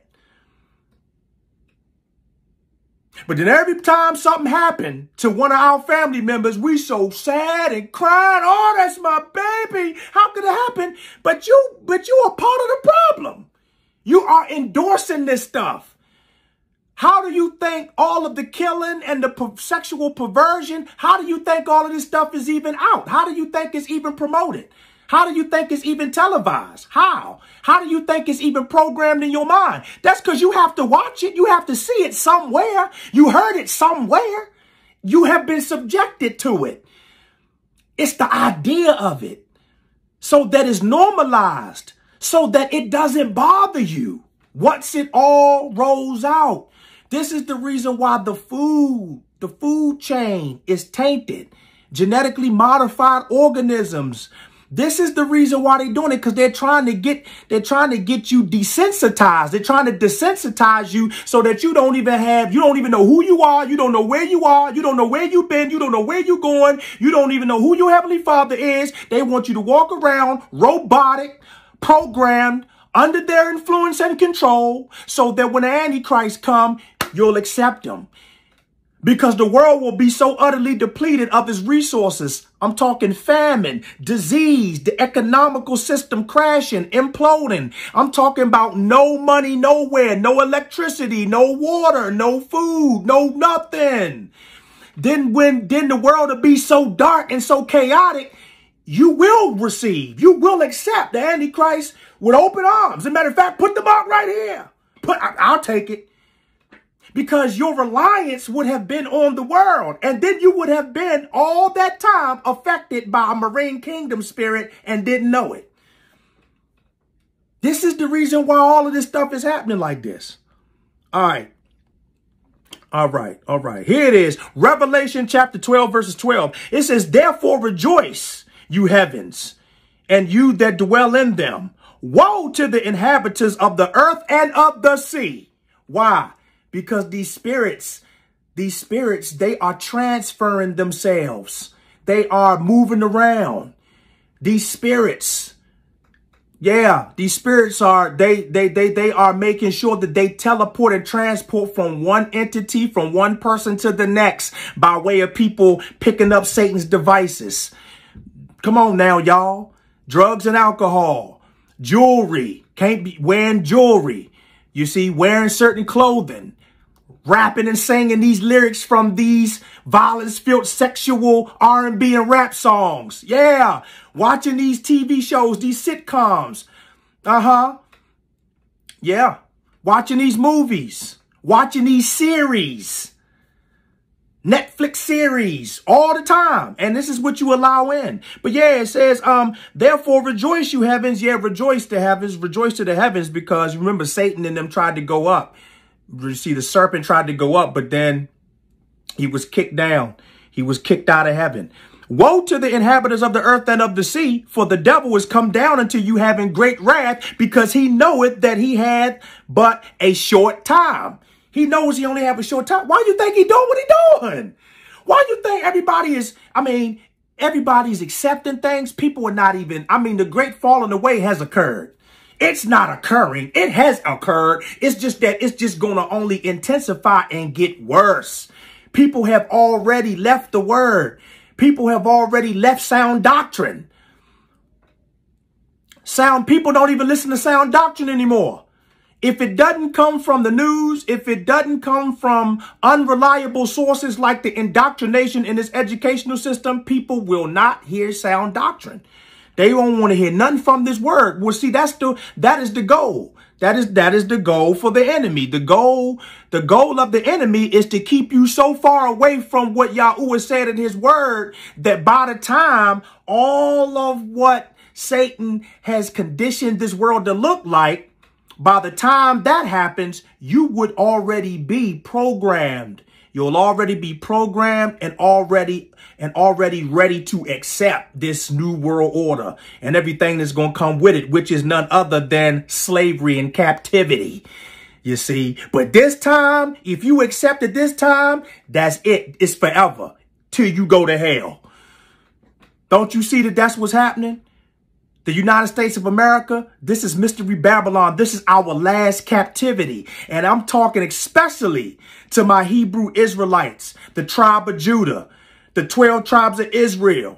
But then every time something happened to one of our family members, we so sad and crying. Oh, that's my baby. How could it happen? But you, but you are part of the problem. You are endorsing this stuff. How do you think all of the killing and the per- sexual perversion, how do you think all of this stuff is even out? How do you think it's even promoted? How do you think it's even televised? How? How do you think it's even programmed in your mind? That's because you have to watch it. You have to see it somewhere. You heard it somewhere. You have been subjected to it. It's the idea of it. So that it's normalized. So that it doesn't bother you. Once it all rolls out. This is the reason why the food, the food chain is tainted. Genetically modified organisms This is the reason why they're doing it, because they're trying to get they're trying to get you desensitized. They're trying to desensitize you so that you don't even have you don't even know who you are. You don't know where you are. You don't know where you've been. You don't know where you're going. You don't even know who your Heavenly Father is. They want you to walk around robotic, programmed, under their influence and control, so that when the Antichrist come, you'll accept him. Because the world will be so utterly depleted of its resources. I'm talking famine, disease, the economical system crashing, imploding. I'm talking about no money nowhere, no electricity, no water, no food, no nothing. Then when then the world will be so dark and so chaotic, you will receive, you will accept the Antichrist with open arms. As a matter of fact, put the mark right here. Put, I, I'll take it. Because your reliance would have been on the world. And then you would have been all that time affected by a marine kingdom spirit and didn't know it. This is the reason why all of this stuff is happening like this. All right. All right. All right. Here it is. Revelation chapter twelve, verses twelve. It says, therefore rejoice, you heavens, and you that dwell in them. Woe to the inhabitants of the earth and of the sea. Why? Because these spirits, these spirits, they are transferring themselves. They are moving around. These spirits, yeah, these spirits are, they, they, they, they are making sure that they teleport and transport from one entity, from one person to the next by way of people picking up Satan's devices. Come on now, y'all. Drugs and alcohol, jewelry, can't be wearing jewelry. You see, wearing certain clothing. Rapping and singing these lyrics from these violence-filled sexual R and B and rap songs. Yeah. Watching these T V shows, these sitcoms. Uh-huh. Yeah. Watching these movies. Watching these series. Netflix series all the time. And this is what you allow in. But yeah, it says, um, therefore rejoice, you heavens. Yeah, rejoice to heavens. Rejoice to the heavens, because remember, Satan and them tried to go up. You see, the serpent tried to go up, but then he was kicked down. He was kicked out of heaven. Woe to the inhabitants of the earth and of the sea, for the devil is come down unto you having great wrath, because he knoweth that he had but a short time. He knows he only have a short time. Why do you think he doing what he doing? Why do you think everybody is, I mean, everybody's accepting things? People are not even, I mean, the great falling away has occurred. It's not occurring. It has occurred. It's just that it's just going to only intensify and get worse. People have already left the word. People have already left sound doctrine. Sound people don't even listen to sound doctrine anymore. If it doesn't come from the news, if it doesn't come from unreliable sources like the indoctrination in this educational system, people will not hear sound doctrine. They don't want to hear nothing from this word. Well, see, that's the, that is the goal. That is, that is the goal for the enemy. The goal, the goal of the enemy is to keep you so far away from what Yahuwah said in his word that by the time all of what Satan has conditioned this world to look like, by the time that happens, you would already be programmed. You'll already be programmed and already and already ready to accept this new world order and everything that's going to come with it, which is none other than slavery and captivity. You see, but this time, if you accept it this time, that's it. It's forever till you go to hell. Don't you see that that's what's happening? The United States of America, this is Mystery Babylon. This is our last captivity. And I'm talking especially to my Hebrew Israelites, the tribe of Judah, the twelve tribes of Israel,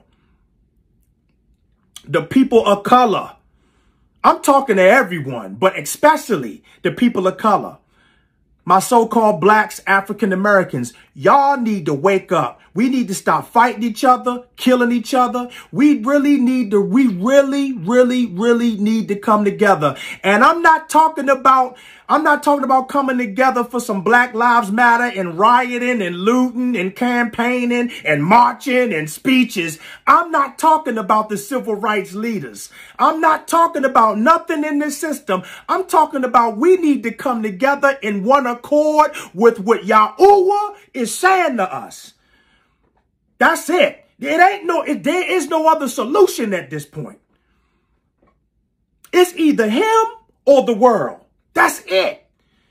the people of color. I'm talking to everyone, but especially the people of color. My so-called blacks, African Americans, y'all need to wake up. We need to stop fighting each other, killing each other. We really need to, we really, really, really need to come together. And I'm not talking about, I'm not talking about coming together for some Black Lives Matter and rioting and looting and campaigning and marching and speeches. I'm not talking about the civil rights leaders. I'm not talking about nothing in this system. I'm talking about we need to come together in one accord with what Yahuwah is saying to us. That's it. It ain't no, it, there is no other solution at this point. It's either him or the world. That's it.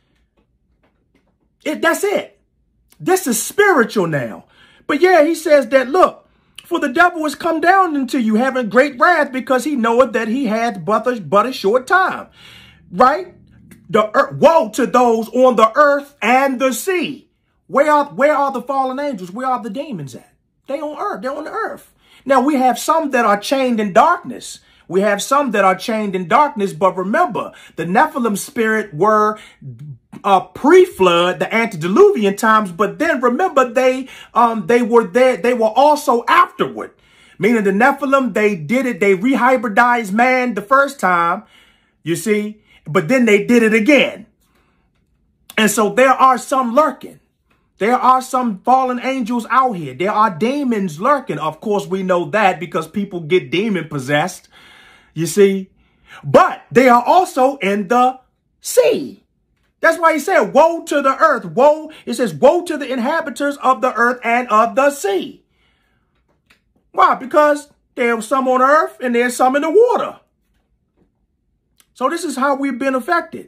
It that's it. This is spiritual now. But yeah, he says that, look, for the devil has come down into you having great wrath because he knoweth that he hath but a, but a short time. Right? The earth, woe to those on the earth and the sea. Where are, where are the fallen angels? Where are the demons at? They on earth. They're on the earth. Now, we have some that are chained in darkness. We have some that are chained in darkness. But remember, the Nephilim spirit were uh, pre-flood, the antediluvian times. But then remember, they um, they were there. They were also afterward. Meaning the Nephilim, they did it. They rehybridized man the first time, you see. But then they did it again. And so there are some lurking. There are some fallen angels out here. There are demons lurking. Of course, we know that because people get demon possessed, you see. But they are also in the sea. That's why he said, woe to the earth. Woe, it says, woe to the inhabitants of the earth and of the sea. Why? Because there's some on earth and there's some in the water. So this is how we've been affected.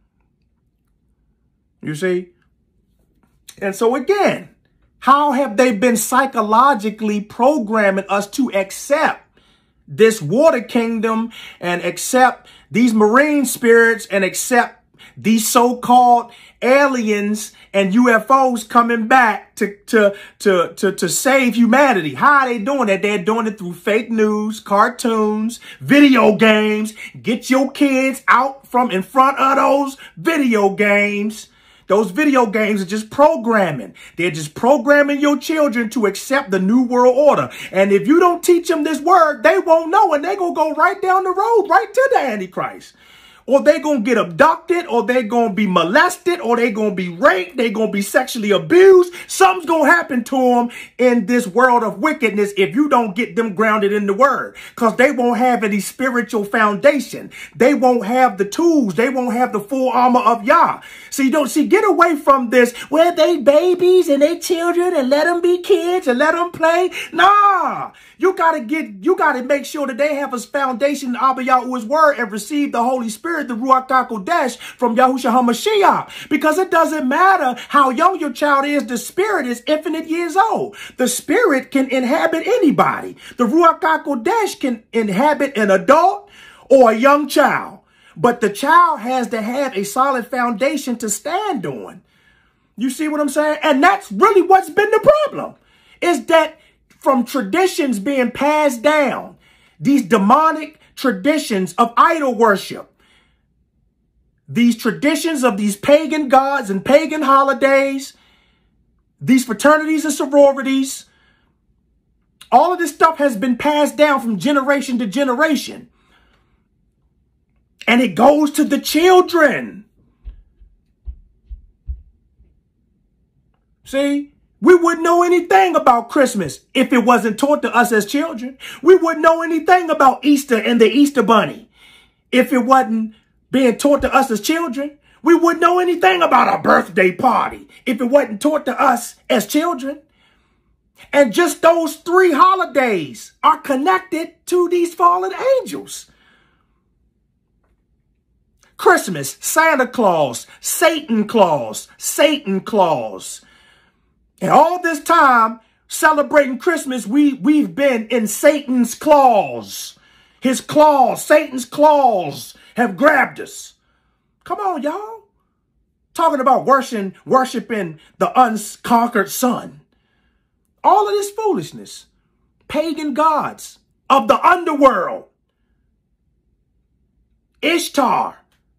You see? And so again, how have they been psychologically programming us to accept this water kingdom and accept these marine spirits and accept these so-called aliens and U F Os coming back to, to, to, to, to save humanity? How are they doing that? They're doing it through fake news, cartoons, video games. Get your kids out from in front of those video games. Those video games are just programming. They're just programming your children to accept the new world order. And if you don't teach them this word, they won't know. And they're going to go right down the road, right to the Antichrist. Or they're going to get abducted, or they're going to be molested, or they're going to be raped, they're going to be sexually abused. Something's going to happen to them in this world of wickedness if you don't get them grounded in the word. Because they won't have any spiritual foundation. They won't have the tools. They won't have the full armor of Yah. So you don't see, get away from this, where they babies and they children and let them be kids and let them play. Nah, you got to get, you got to make sure that they have a foundation in Abba Yahuwah's word and receive the Holy Spirit, the Ruach HaKodesh from Yahushua HaMashiach. Because it doesn't matter how young your child is, the spirit is infinite years old. The spirit can inhabit anybody. The Ruach HaKodesh can inhabit an adult or a young child. But the child has to have a solid foundation to stand on. You see what I'm saying? And that's really what's been the problem, is that from traditions being passed down, these demonic traditions of idol worship, these traditions of these pagan gods and pagan holidays, these fraternities and sororities, all of this stuff has been passed down from generation to generation. And it goes to the children. See, we wouldn't know anything about Christmas if it wasn't taught to us as children. We wouldn't know anything about Easter and the Easter Bunny if it wasn't being taught to us as children. We wouldn't know anything about a birthday party if it wasn't taught to us as children. And just those three holidays are connected to these fallen angels. Christmas, Santa Claus, Satan Claus, Satan Claus. And all this time celebrating Christmas, we, we've been in Satan's claws. His claws, Satan's claws have grabbed us. Come on, y'all. Talking about worshiping, worshiping the unconquered son. All of this foolishness. Pagan gods of the underworld. Ishtar.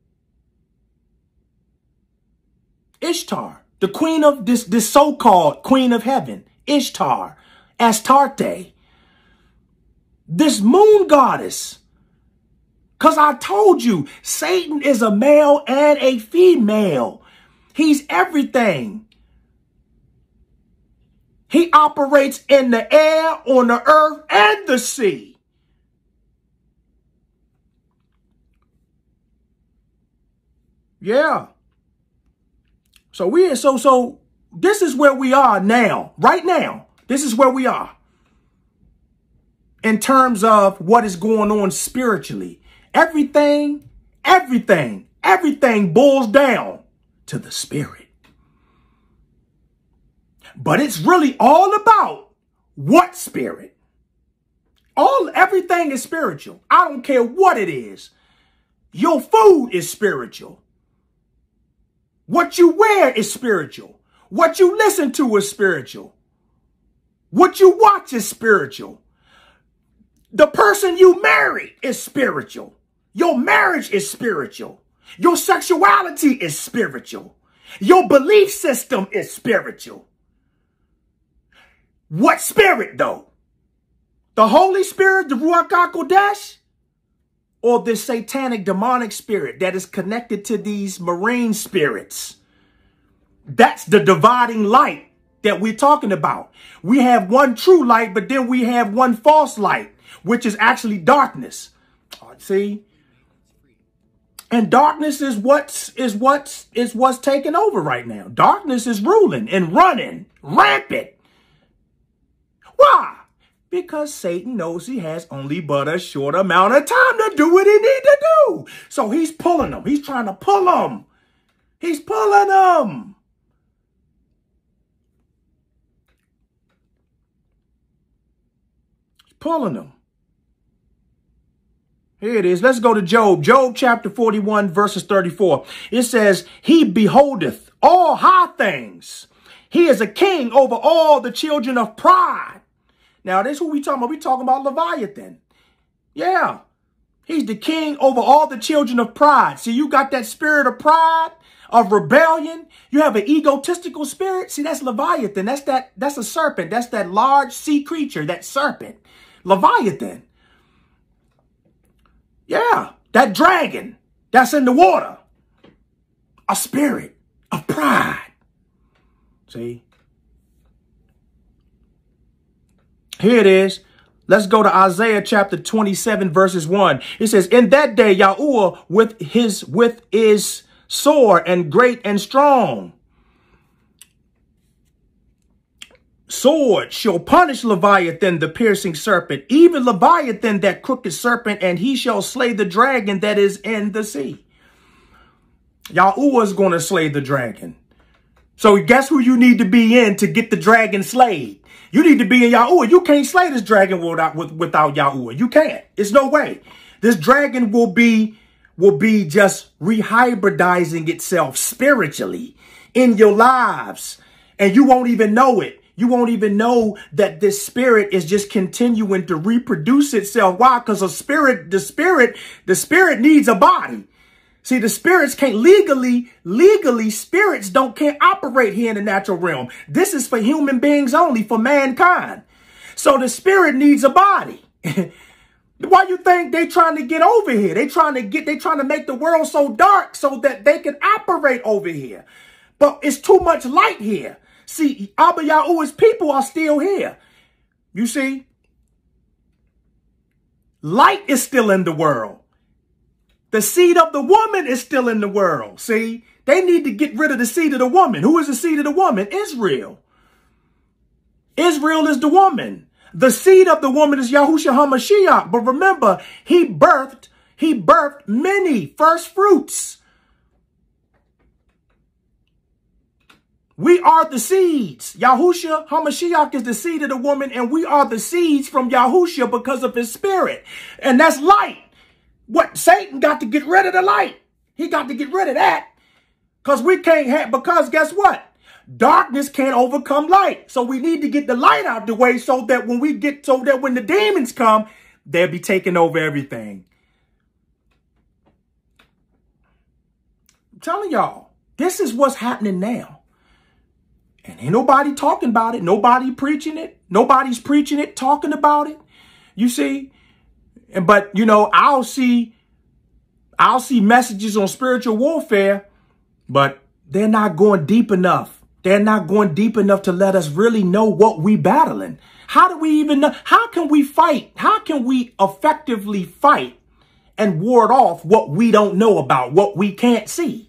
Ishtar, the queen of this, this so-called queen of heaven, Ishtar, Astarte, this moon goddess. Because I told you, Satan is a male and a female. He's everything. He operates in the air, on the earth, and the sea. Yeah. So we so so this is where we are now, right now. This is where we are in terms of what is going on spiritually Everything, everything, everything boils down to the spirit. But it's really all about what spirit. All, everything is spiritual. I don't care what it is. Your food is spiritual. What you wear is spiritual. What you listen to is spiritual. What you watch is spiritual. The person you marry is spiritual. Your marriage is spiritual. Your sexuality is spiritual. Your belief system is spiritual. What spirit, though? The Holy Spirit, the Ruach HaKodesh, or this satanic demonic spirit that is connected to these marine spirits? That's the dividing light that we're talking about. We have one true light, but then we have one false light, which is actually darkness. See? And darkness is what's is what's is what's taking over right now. Darkness is ruling and running rampant. Why? Because Satan knows he has only but a short amount of time to do what he needs to do. So he's pulling them. He's trying to pull them. He's pulling them. He's pulling them. Here it is. Let's go to Job. Job chapter forty-one, verses thirty-four. It says, he beholdeth all high things. He is a king over all the children of pride. Now, this is who we talking about. We talking about Leviathan. Yeah. He's the king over all the children of pride. See, you got that spirit of pride, of rebellion. You have an egotistical spirit. See, that's Leviathan. That's that. That's a serpent. That's that large sea creature, that serpent. Leviathan. Yeah, that dragon that's in the water. A spirit of pride. See? Here it is. Let's go to Isaiah chapter twenty-seven, verses one. It says, in that day, Yahuwah with his, with his sword and great and strong sword shall punish Leviathan, the piercing serpent, even Leviathan, that crooked serpent, and he shall slay the dragon that is in the sea. Yahuwah is going to slay the dragon. So guess who you need to be in to get the dragon slayed? You need to be in Yahuwah. You can't slay this dragon without, without Yahuwah. You can't. It's no way. This dragon will be, will be just rehybridizing itself spiritually in your lives. And you won't even know it. You won't even know that this spirit is just continuing to reproduce itself. Why? Because a spirit, the spirit, the spirit needs a body. See, the spirits can't legally, legally, spirits don't can't operate here in the natural realm. This is for human beings only, for mankind. So the spirit needs a body. Why you think they trying to get over here? They trying to get, they trying to make the world so dark so that they can operate over here. But it's too much light here. See, Abba Yahuwah's people are still here. You see, light is still in the world. The seed of the woman is still in the world. See, they need to get rid of the seed of the woman. Who is the seed of the woman? Israel. Israel is the woman. The seed of the woman is Yahushua HaMashiach. But remember, he birthed, he birthed many first fruits. We are the seeds. Yahushua HaMashiach is the seed of the woman, and we are the seeds from Yahushua because of his spirit. And that's light. What Satan got to get rid of the light. He got to get rid of that. Because we can't have, because guess what? Darkness can't overcome light. So we need to get the light out the way so that when we get, so that when the demons come, they'll be taking over everything. I'm telling y'all, this is what's happening now. And ain't nobody talking about it. Nobody preaching it. Nobody's preaching it, talking about it. You see? And but, you know, I'll see, I'll see messages on spiritual warfare, but they're not going deep enough. They're not going deep enough to let us really know what we battling. How do we even know? How can we fight? How can we effectively fight and ward off what we don't know about, what we can't see?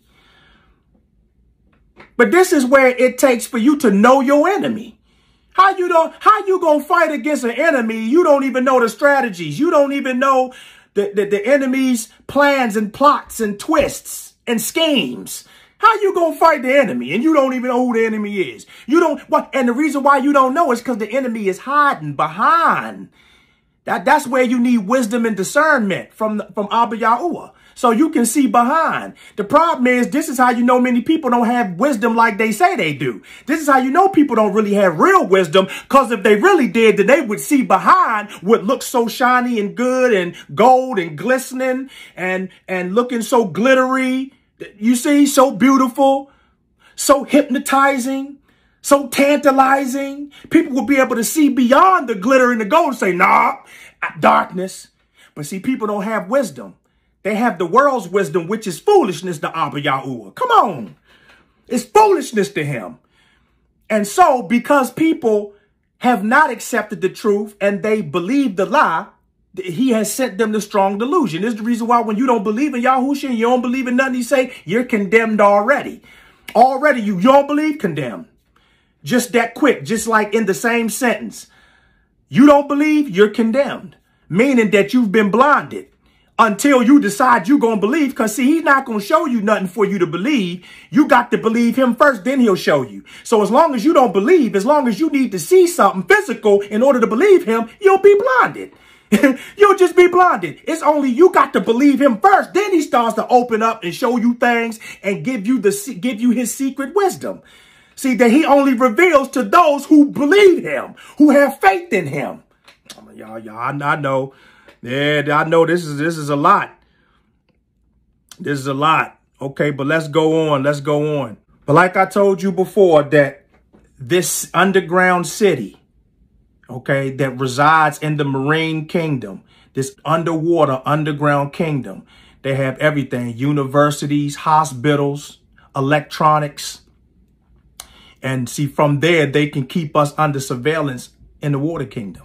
But this is where it takes for you to know your enemy. How you don't, how you gonna fight against an enemy? You don't even know the strategies. You don't even know the, the, the enemy's plans and plots and twists and schemes. How you gonna fight the enemy and you don't even know who the enemy is? You don't what? And the reason why you don't know is because the enemy is hiding behind. That that's where you need wisdom and discernment from the, from Abba Yahuwah, so you can see behind. The problem is, this is how you know many people don't have wisdom like they say they do. This is how you know people don't really have real wisdom, because if they really did, then they would see behind what looks so shiny and good and gold and glistening and and looking so glittery. You see, so beautiful, so hypnotizing, so tantalizing. People will be able to see beyond the glitter and the gold and say, nah, darkness. But see, people don't have wisdom. They have the world's wisdom, which is foolishness to Abba Yahuwah. Come on. It's foolishness to him. And so, because people have not accepted the truth and they believe the lie, he has sent them the strong delusion. This is the reason why when you don't believe in Yahushua and you don't believe in nothing he say, you're condemned already. Already you, you don't believe, condemned. Just that quick, just like in the same sentence. You don't believe, you're condemned. Meaning that you've been blinded until you decide you're going to believe. Because see, he's not going to show you nothing for you to believe. You got to believe him first, then he'll show you. So as long as you don't believe, as long as you need to see something physical in order to believe him, you'll be blinded. You'll just be blinded. It's only you got to believe him first. Then he starts to open up and show you things and give you the give you his secret wisdom. See, that he only reveals to those who believe him, who have faith in him. Y'all, y'all, I know. Yeah, I know this is this is a lot. This is a lot. Okay, but let's go on. Let's go on. But like I told you before, that this underground city, okay, that resides in the marine kingdom, this underwater underground kingdom, they have everything: universities, hospitals, electronics. And see, from there, they can keep us under surveillance in the water kingdom.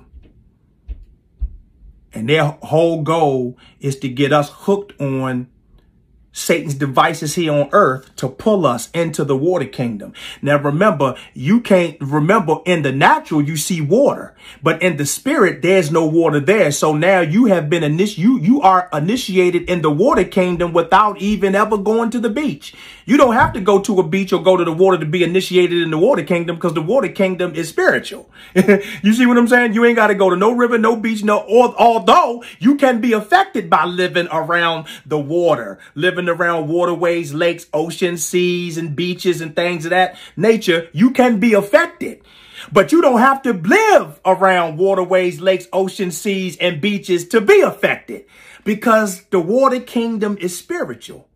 And their whole goal is to get us hooked on Satan's devices here on earth to pull us into the water kingdom. Now, remember, you can't remember in the natural, you see water, but in the spirit, there's no water there. So now you have been initiated, you, you are initiated in the water kingdom without even ever going to the beach. You don't have to go to a beach or go to the water to be initiated in the water kingdom, because the water kingdom is spiritual. You see what I'm saying? You ain't got to go to no river, no beach, no, or, although you can be affected by living around the water, living around waterways, lakes, oceans, seas, and beaches and things of that nature. You can be affected, but you don't have to live around waterways, lakes, oceans, seas, and beaches to be affected, because the water kingdom is spiritual.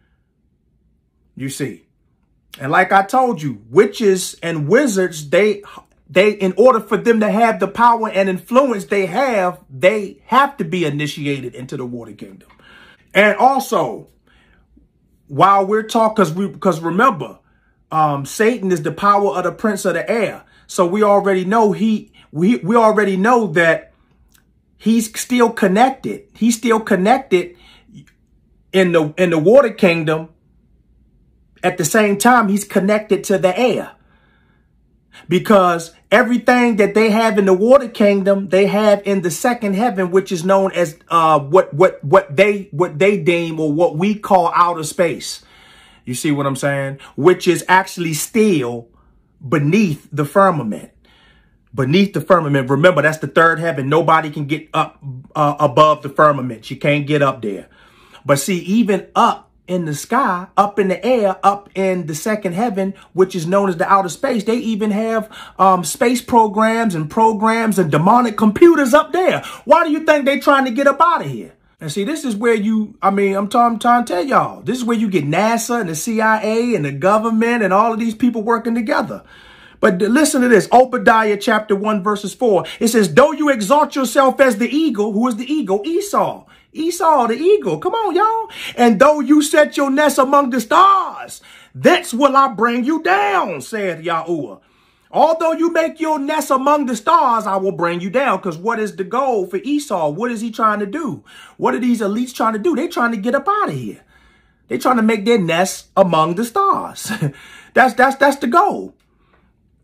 You see, and like I told you, witches and wizards, they They, in order for them to have the power and influence they have, they have to be initiated into the water kingdom. And also, while we're talking, because we, because remember, um, Satan is the power of the prince of the air. So we already know he, we, we already know that he's still connected. He's still connected in the, in the water kingdom. At the same time, he's connected to the air. Because everything that they have in the water kingdom, they have in the second heaven, which is known as uh, what what what they what they deem, or what we call outer space. You see what I'm saying? Which is actually still beneath the firmament. Beneath the firmament. Remember, that's the third heaven. Nobody can get up uh, above the firmament. You can't get up there. But see, even up in the sky, up in the air, up in the second heaven, which is known as the outer space, they even have um, space programs and programs and demonic computers up there. Why do you think they're trying to get up out of here? And see, this is where you, I mean, I'm trying, I'm trying to tell y'all, this is where you get NASA and the C I A and the government and all of these people working together. But listen to this, Obadiah chapter one, verses four. It says, though you exalt yourself as the eagle, who is the eagle? Esau. Esau, the eagle. Come on, y'all. And though you set your nest among the stars, thence will I bring you down, saith Yahuwah. Although you make your nest among the stars, I will bring you down. Because what is the goal for Esau? What is he trying to do? What are these elites trying to do? They're trying to get up out of here. They're trying to make their nest among the stars. that's, that's, that's the goal.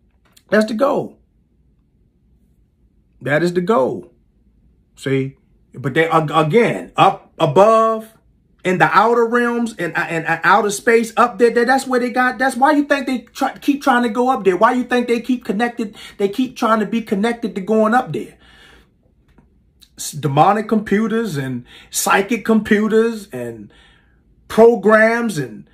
That's the goal. That is the goal. See? But they, again, up above in the outer realms and, and, and outer space up there, that's where they got, that's why you think they try, keep trying to go up there. Why you think they keep connected? They keep trying to be connected to going up there. Demonic computers and psychic computers and programs and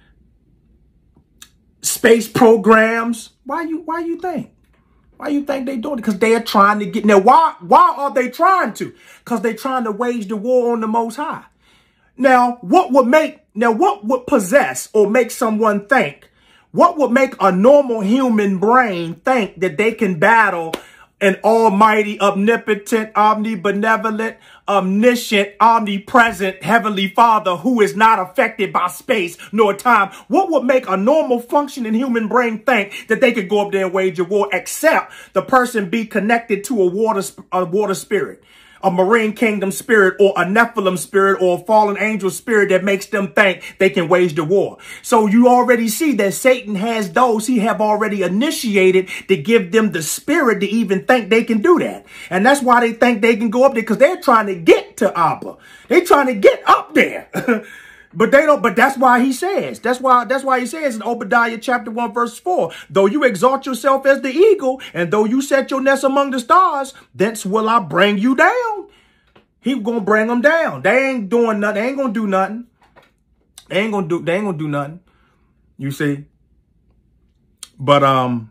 space programs. Why you, why you think? Why you think they doing it? Because they are trying to get, now why, why are they trying to? Because they're trying to wage the war on the Most High. Now, what would make, now what would possess or make someone think, what would make a normal human brain think that they can battle an almighty, omnipotent, omnibenevolent, omniscient, omnipresent Heavenly Father who is not affected by space nor time? What would make a normal functioning human brain think that they could go up there and wage a war, except the person be connected to a water, a water spirit, a marine kingdom spirit, or a Nephilim spirit, or a fallen angel spirit that makes them think they can wage the war? So you already see that Satan has those he have already initiated to give them the spirit to even think they can do that. And that's why they think they can go up there, because they're trying to get to Abba. They're trying to get up there. But they don't, but that's why he says, that's why, that's why he says in Obadiah chapter one, verse four, though you exalt yourself as the eagle, and though you set your nest among the stars, thence will I bring you down. He gonna bring them down. They ain't doing nothing. They ain't gonna do nothing. They ain't gonna do, they ain't gonna do nothing. You see? But, um,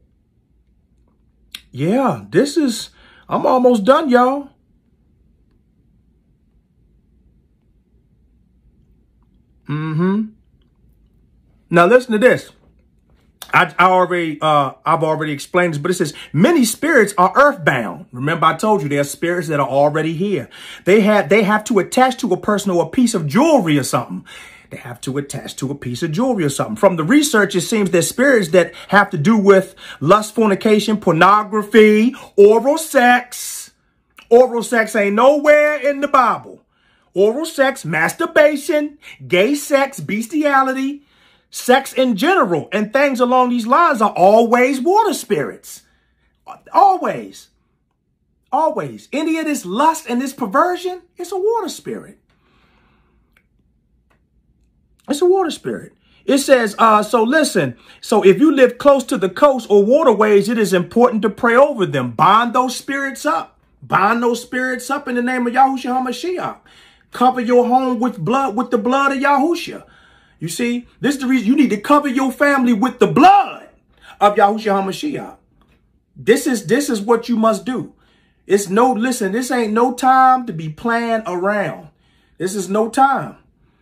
yeah, this is, I'm almost done, y'all. Mm-hmm. Now listen to this. I, I already, uh, I've already explained this, but it says many spirits are earthbound. Remember, I told you there are spirits that are already here. They have, they have to attach to a person or a piece of jewelry or something. They have to attach to a piece of jewelry or something. From the research, it seems that spirits that have to do with lust, fornication, pornography, oral sex. Oral sex ain't nowhere in the Bible. Oral sex, masturbation, gay sex, bestiality, sex in general, and things along these lines are always water spirits. Always. Always. Any of this lust and this perversion, it's a water spirit. It's a water spirit. It says, uh, so listen, so if you live close to the coast or waterways, it is important to pray over them. Bind those spirits up. Bind those spirits up in the name of Yahushua HaMashiach. Cover your home with blood, with the blood of Yahushua. You see, this is the reason you need to cover your family with the blood of Yahushua HaMashiach. This is, this is what you must do. It's no, listen, this ain't no time to be playing around. This is no time.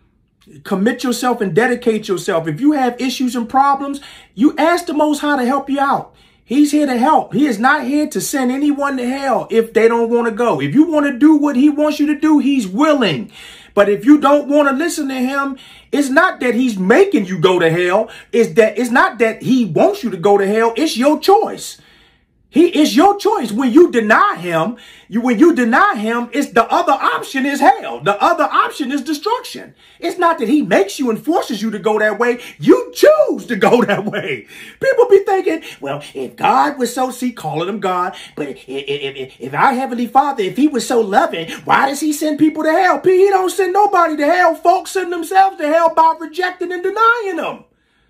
Commit yourself and dedicate yourself. If you have issues and problems, you ask the Most High to help you out. He's here to help. He is not here to send anyone to hell if they don't want to go. If you want to do what he wants you to do, he's willing. But if you don't want to listen to him, it's not that he's making you go to hell. It's that it's not that he wants you to go to hell. It's your choice. He is your choice. When you deny him, you when you deny him, it's the other option is hell. The other option is destruction. It's not that he makes you and forces you to go that way. You choose to go that way. People be thinking, well, if God was so, see, calling him God, but if, if, if, if our Heavenly Father, if he was so loving, why does he send people to hell? He don't send nobody to hell. Folks send themselves to hell by rejecting and denying him.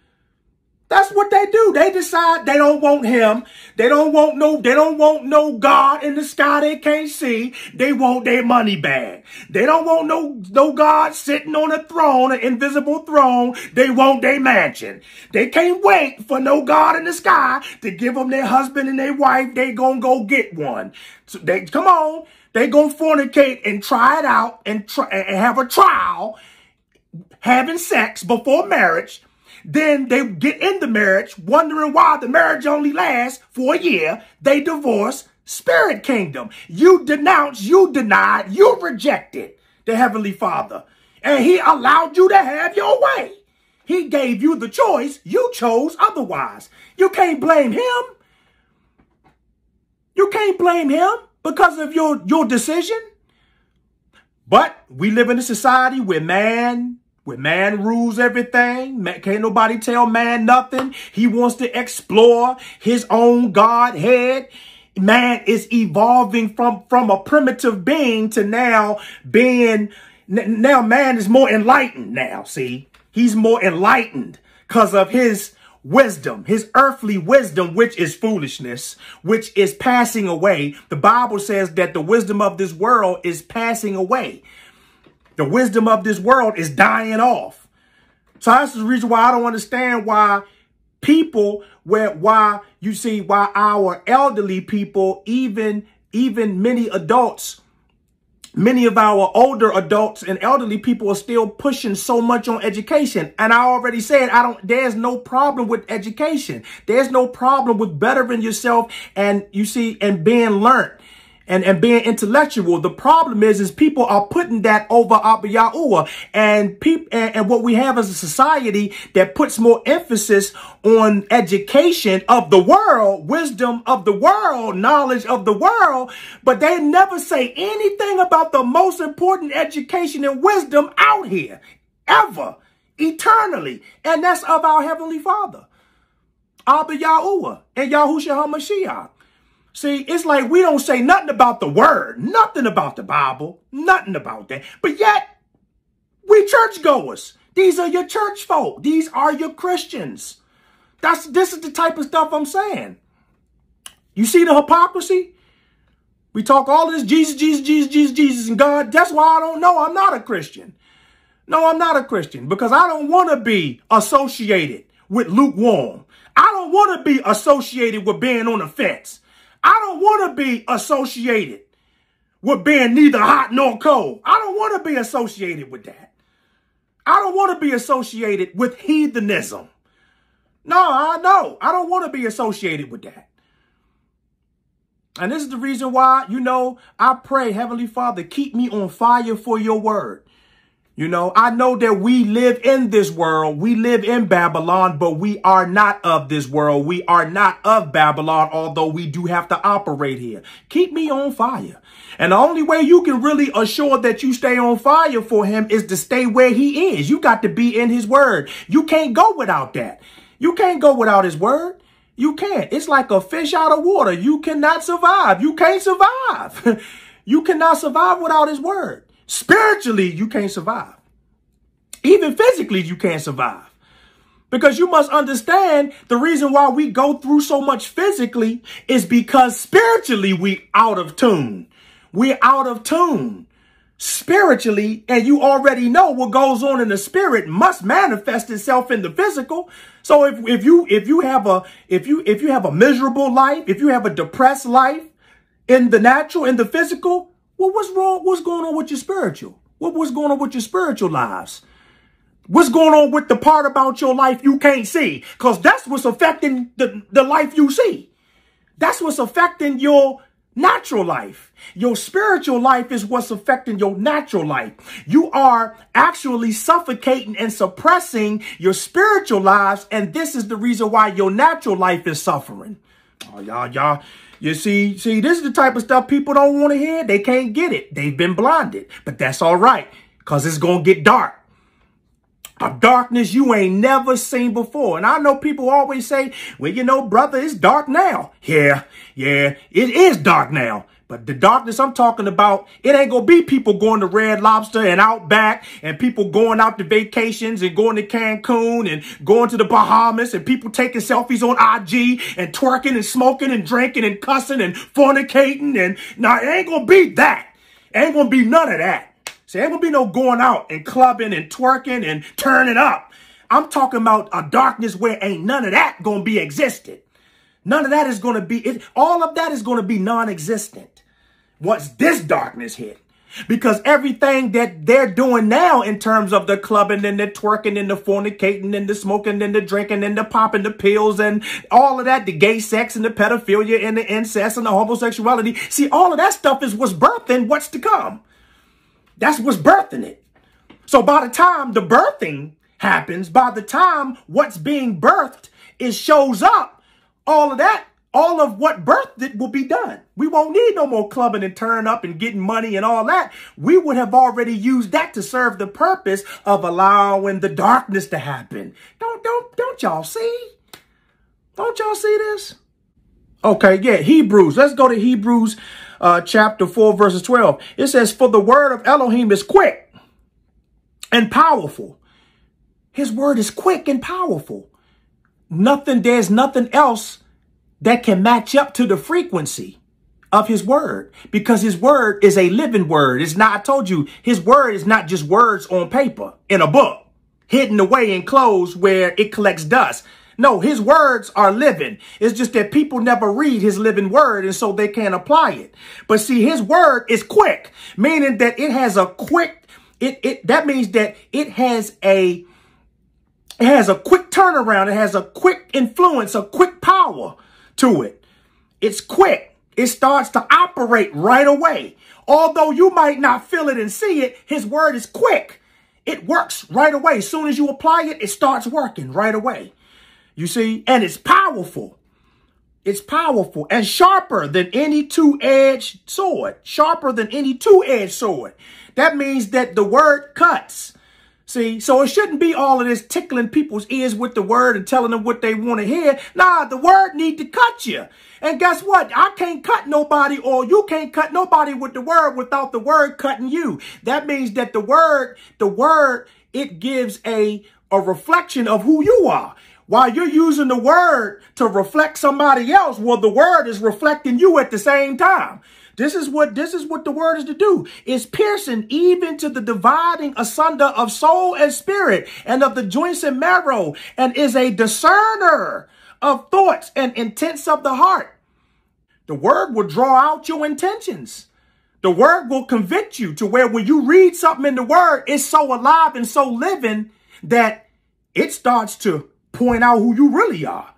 That's what they do. They decide they don't want him. They don't want no, they don't want no God in the sky they can't see. They want their money bag. They don't want no, no God sitting on a throne, an invisible throne. They want their mansion. They can't wait for no God in the sky to give them their husband and their wife. They gonna go get one. So they, come on. They gonna fornicate and try it out and try and have a trial, having sex before marriage. Then they get in the marriage, wondering why the marriage only lasts for a year. They divorce. Spirit kingdom. You denounce, you denied, you rejected the Heavenly Father. And he allowed you to have your way. He gave you the choice. You chose otherwise. You can't blame him. You can't blame him because of your, your decision. But we live in a society where man... Where man rules everything. Man, can't nobody tell man nothing. He wants to explore his own Godhead. man is evolving from, from a primitive being to now being, now man is more enlightened now, see? He's more enlightened because of his wisdom, his earthly wisdom, which is foolishness, which is passing away. The Bible says that the wisdom of this world is passing away. The wisdom of this world is dying off. So that's the reason why I don't understand why people, where, why you see, why our elderly people, even, even many adults, many of our older adults and elderly people are still pushing so much on education. And I already said, I don't, there's no problem with education. There's no problem with bettering yourself and you see, and being learned and, and being intellectual. The problem is, is people are putting that over Abba Yahuwah, and people, and, and what we have as a society that puts more emphasis on education of the world, wisdom of the world, knowledge of the world, but they never say anything about the most important education and wisdom out here, ever, eternally, and that's of our Heavenly Father, Abba Yahuwah and Yahushua HaMashiach. See, it's like we don't say nothing about the word, nothing about the Bible, nothing about that. But yet, we churchgoers. These are your church folk. These are your Christians. That's, this is the type of stuff I'm saying. You see the hypocrisy? We talk all this Jesus, Jesus, Jesus, Jesus, Jesus, and God. That's why I don't know. I'm not a Christian. No, I'm not a Christian because I don't want to be associated with lukewarm. I don't want to be associated with being on the fence. I don't want to be associated with being neither hot nor cold. I don't want to be associated with that. I don't want to be associated with heathenism. No, I know. I don't want to be associated with that. And this is the reason why, you know, I pray, Heavenly Father, keep me on fire for your word. You know, I know that we live in this world. We live in Babylon, but we are not of this world. We are not of Babylon, although we do have to operate here. Keep me on fire. And the only way you can really assure that you stay on fire for him is to stay where he is. You got to be in his word. You can't go without that. You can't go without his word. You can't. It's like a fish out of water. You cannot survive. You can't survive. You cannot survive without his word. Spiritually, you can't survive. Even physically, you can't survive. Because you must understand the reason why we go through so much physically is because spiritually we out of tune. We're out of tune spiritually, and you already know what goes on in the spirit must manifest itself in the physical. So if, if you if you have a if you if you have a miserable life, if you have a depressed life in the natural, in the physical, well, what's wrong? What's going on with your spiritual? What, what's going on with your spiritual lives? What's going on with the part about your life you can't see? Because that's what's affecting the, the life you see. That's what's affecting your natural life. Your spiritual life is what's affecting your natural life. You are actually suffocating and suppressing your spiritual lives. And this is the reason why your natural life is suffering. Oh, y'all, y'all. You see, see, this is the type of stuff people don't want to hear. They can't get it. They've been blinded. But that's all right, because it's going to get dark. A darkness you ain't never seen before. And I know people always say, well, you know, brother, it's dark now. Yeah, yeah, it is dark now. But the darkness I'm talking about, it ain't going to be people going to Red Lobster and Outback and people going out to vacations and going to Cancun and going to the Bahamas and people taking selfies on I G and twerking and smoking and drinking and cussing and fornicating. And now it ain't going to be that. It ain't going to be none of that. So ain't going to be no going out and clubbing and twerking and turning up. I'm talking about a darkness where ain't none of that going to be existed. None of that is going to be, it, all of that is going to be non-existent once this darkness hit. Because everything that they're doing now in terms of the clubbing and the twerking and the fornicating and the smoking and the drinking and the popping the pills and all of that, the gay sex and the pedophilia and the incest and the homosexuality. See, all of that stuff is what's birthing what's to come. That's what's birthing it. So by the time the birthing happens, by the time what's being birthed is shows up, all of that, all of what birthed it will be done. We won't need no more clubbing and turn up and getting money and all that. We would have already used that to serve the purpose of allowing the darkness to happen. Don't, don't, don't y'all see? Don't y'all see this? Okay, yeah, Hebrews. Let's go to Hebrews uh, chapter four, verses twelve. It says, for the word of Elohim is quick and powerful. His word is quick and powerful. Nothing, there's nothing else that can match up to the frequency of his word, because his word is a living word. It's not, I told you, his word is not just words on paper in a book, hidden away in clothes where it collects dust. No, his words are living. It's just that people never read his living word, and so they can't apply it. But see, his word is quick, meaning that it has a quick, it, it, that means that it has a, it has a quick turnaround. It has a quick influence, a quick power to it. It's quick. It starts to operate right away. Although you might not feel it and see it, his word is quick. It works right away. As soon as you apply it, it starts working right away. You see, and it's powerful. It's powerful and sharper than any two-edged sword. Sharper than any two-edged sword. That means that the word cuts. See, so it shouldn't be all of this tickling people's ears with the word and telling them what they want to hear. Nah, the word need to cut you. And guess what? I can't cut nobody, or you can't cut nobody with the word without the word cutting you. That means that the word, the word, it gives a, a reflection of who you are. While you're using the word to reflect somebody else, well, the word is reflecting you at the same time. This is what this is what the word is to do. It's piercing even to the dividing asunder of soul and spirit and of the joints and marrow, and is a discerner of thoughts and intents of the heart. The word will draw out your intentions. The word will convict you to where when you read something in the word, it's so alive and so living that it starts to point out who you really are.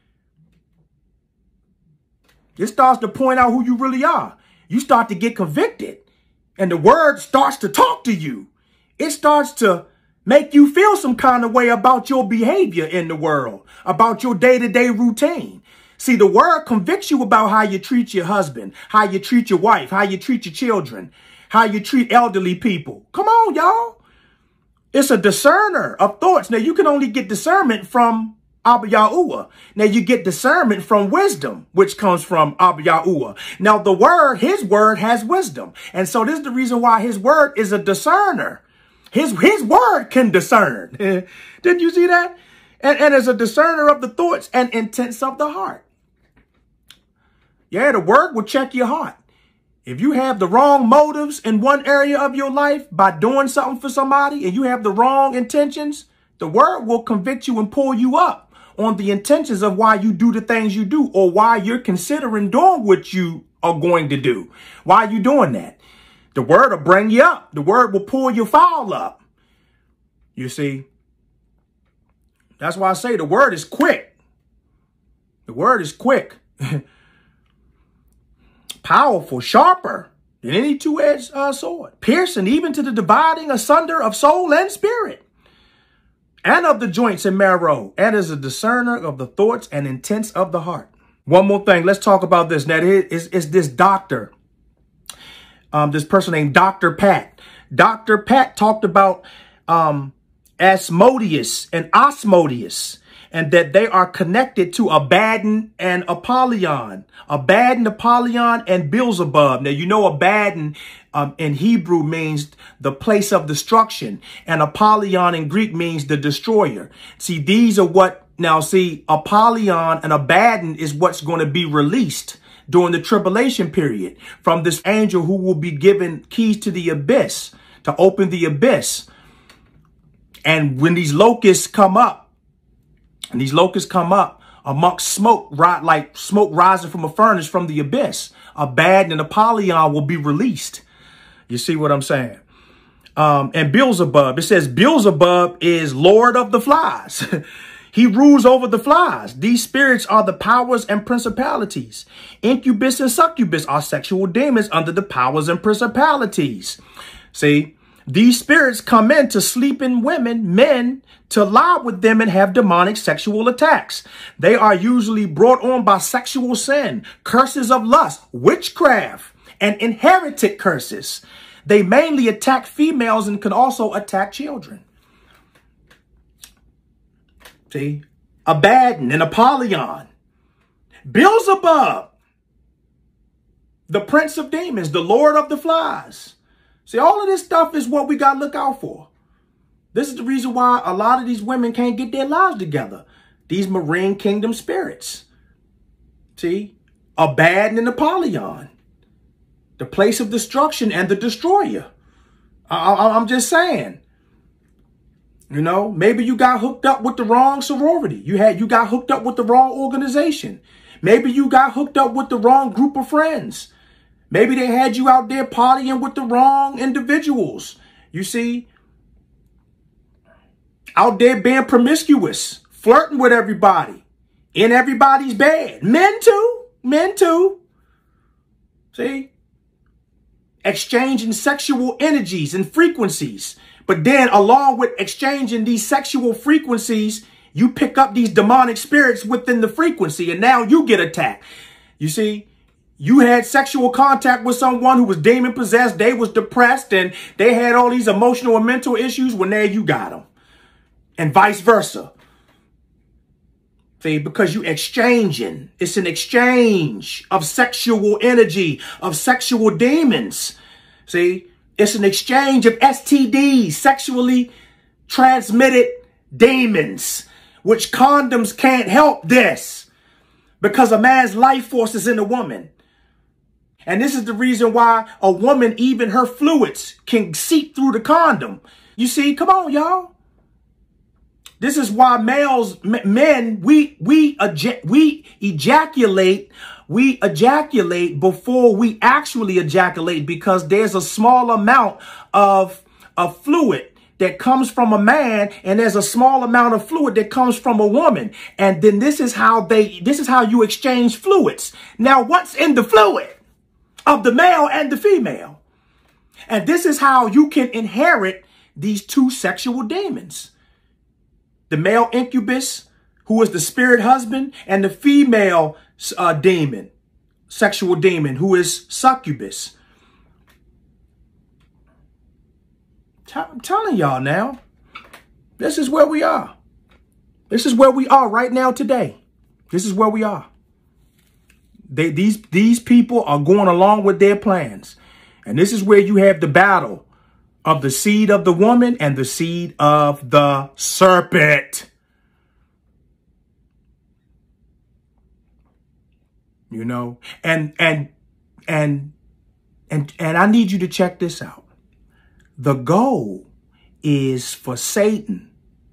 It starts to point out who you really are. You start to get convicted, and the word starts to talk to you. It starts to make you feel some kind of way about your behavior in the world, about your day-to-day routine. See, the word convicts you about how you treat your husband, how you treat your wife, how you treat your children, how you treat elderly people. Come on, y'all. It's a discerner of thoughts. Now, you can only get discernment from Abba Yahuwah. Now, you get discernment from wisdom, which comes from Abba Yahuwah. Now, the word, his word has wisdom. And so this is the reason why his word is a discerner. His, his word can discern. Didn't you see that? And, and as a discerner of the thoughts and intents of the heart. Yeah, the word will check your heart. If you have the wrong motives in one area of your life by doing something for somebody, and you have the wrong intentions, the word will convict you and pull you up on the intentions of why you do the things you do, or why you're considering doing what you are going to do. Why are you doing that? The word will bring you up. The word will pull your foul up. You see, that's why I say the word is quick. The word is quick. Powerful, sharper than any two-edged uh, sword, piercing even to the dividing asunder of soul and spirit, and of the joints and marrow, and is a discerner of the thoughts and intents of the heart. One more thing. Let's talk about this. Now, is is this doctor, um, this person named Doctor Pat. Doctor Pat talked about um, Asmodeus and Osmodeus, and that they are connected to Abaddon and Apollyon. Abaddon, Apollyon, and Beelzebub. Now, you know Abaddon um, in Hebrew means the place of destruction, and Apollyon in Greek means the destroyer. See, these are what, now see, Apollyon and Abaddon is what's going to be released during the tribulation period from this angel who will be given keys to the abyss, to open the abyss. And when these locusts come up, and these locusts come up amongst smoke, right, like smoke rising from a furnace from the abyss, Abaddon and Apollyon will be released. You see what I'm saying? Um, and Beelzebub, it says Beelzebub is Lord of the flies. He rules over the flies. These spirits are the powers and principalities. Incubus and succubus are sexual demons under the powers and principalities. See? These spirits come in to sleep in women, men, to lie with them and have demonic sexual attacks. They are usually brought on by sexual sin, curses of lust, witchcraft, and inherited curses. They mainly attack females and can also attack children. See, Abaddon and Apollyon. Beelzebub, the prince of demons, the lord of the flies. See, all of this stuff is what we got to look out for. This is the reason why a lot of these women can't get their lives together. These marine kingdom spirits. See, Abaddon and Apollyon, the place of destruction and the destroyer. I, I, I'm just saying. You know, maybe you got hooked up with the wrong sorority. You had you got hooked up with the wrong organization. Maybe you got hooked up with the wrong group of friends. Maybe they had you out there partying with the wrong individuals. You see, out there being promiscuous, flirting with everybody, in everybody's bed. Men too, men too. See, exchanging sexual energies and frequencies. But then along with exchanging these sexual frequencies, you pick up these demonic spirits within the frequency, and now you get attacked. You see, you had sexual contact with someone who was demon possessed. They was depressed and they had all these emotional and mental issues. Well, now you got them. And vice versa. See, because you exchanging. It's an exchange of sexual energy, of sexual demons. See, it's an exchange of S T Ds, sexually transmitted demons, which condoms can't help this because a man's life force is in a woman. And this is the reason why a woman, even her fluids, can seep through the condom. You see, come on, y'all. This is why males, men, we we we ejaculate, we ejaculate before we actually ejaculate, because there's a small amount of, of fluid that comes from a man, and there's a small amount of fluid that comes from a woman. And then this is how they, this is how you exchange fluids. Now, what's in the fluid of the male and the female? And this is how you can inherit these two sexual demons. The male incubus, who is the spirit husband, and the female uh, demon, sexual demon, who is succubus. I'm telling y'all now, this is where we are. This is where we are right now today. This is where we are. They, these, these people are going along with their plans. And this is where you have the battle of the seed of the woman and the seed of the serpent. You know, and, and, and, and, and I need you to check this out. The goal is for Satan.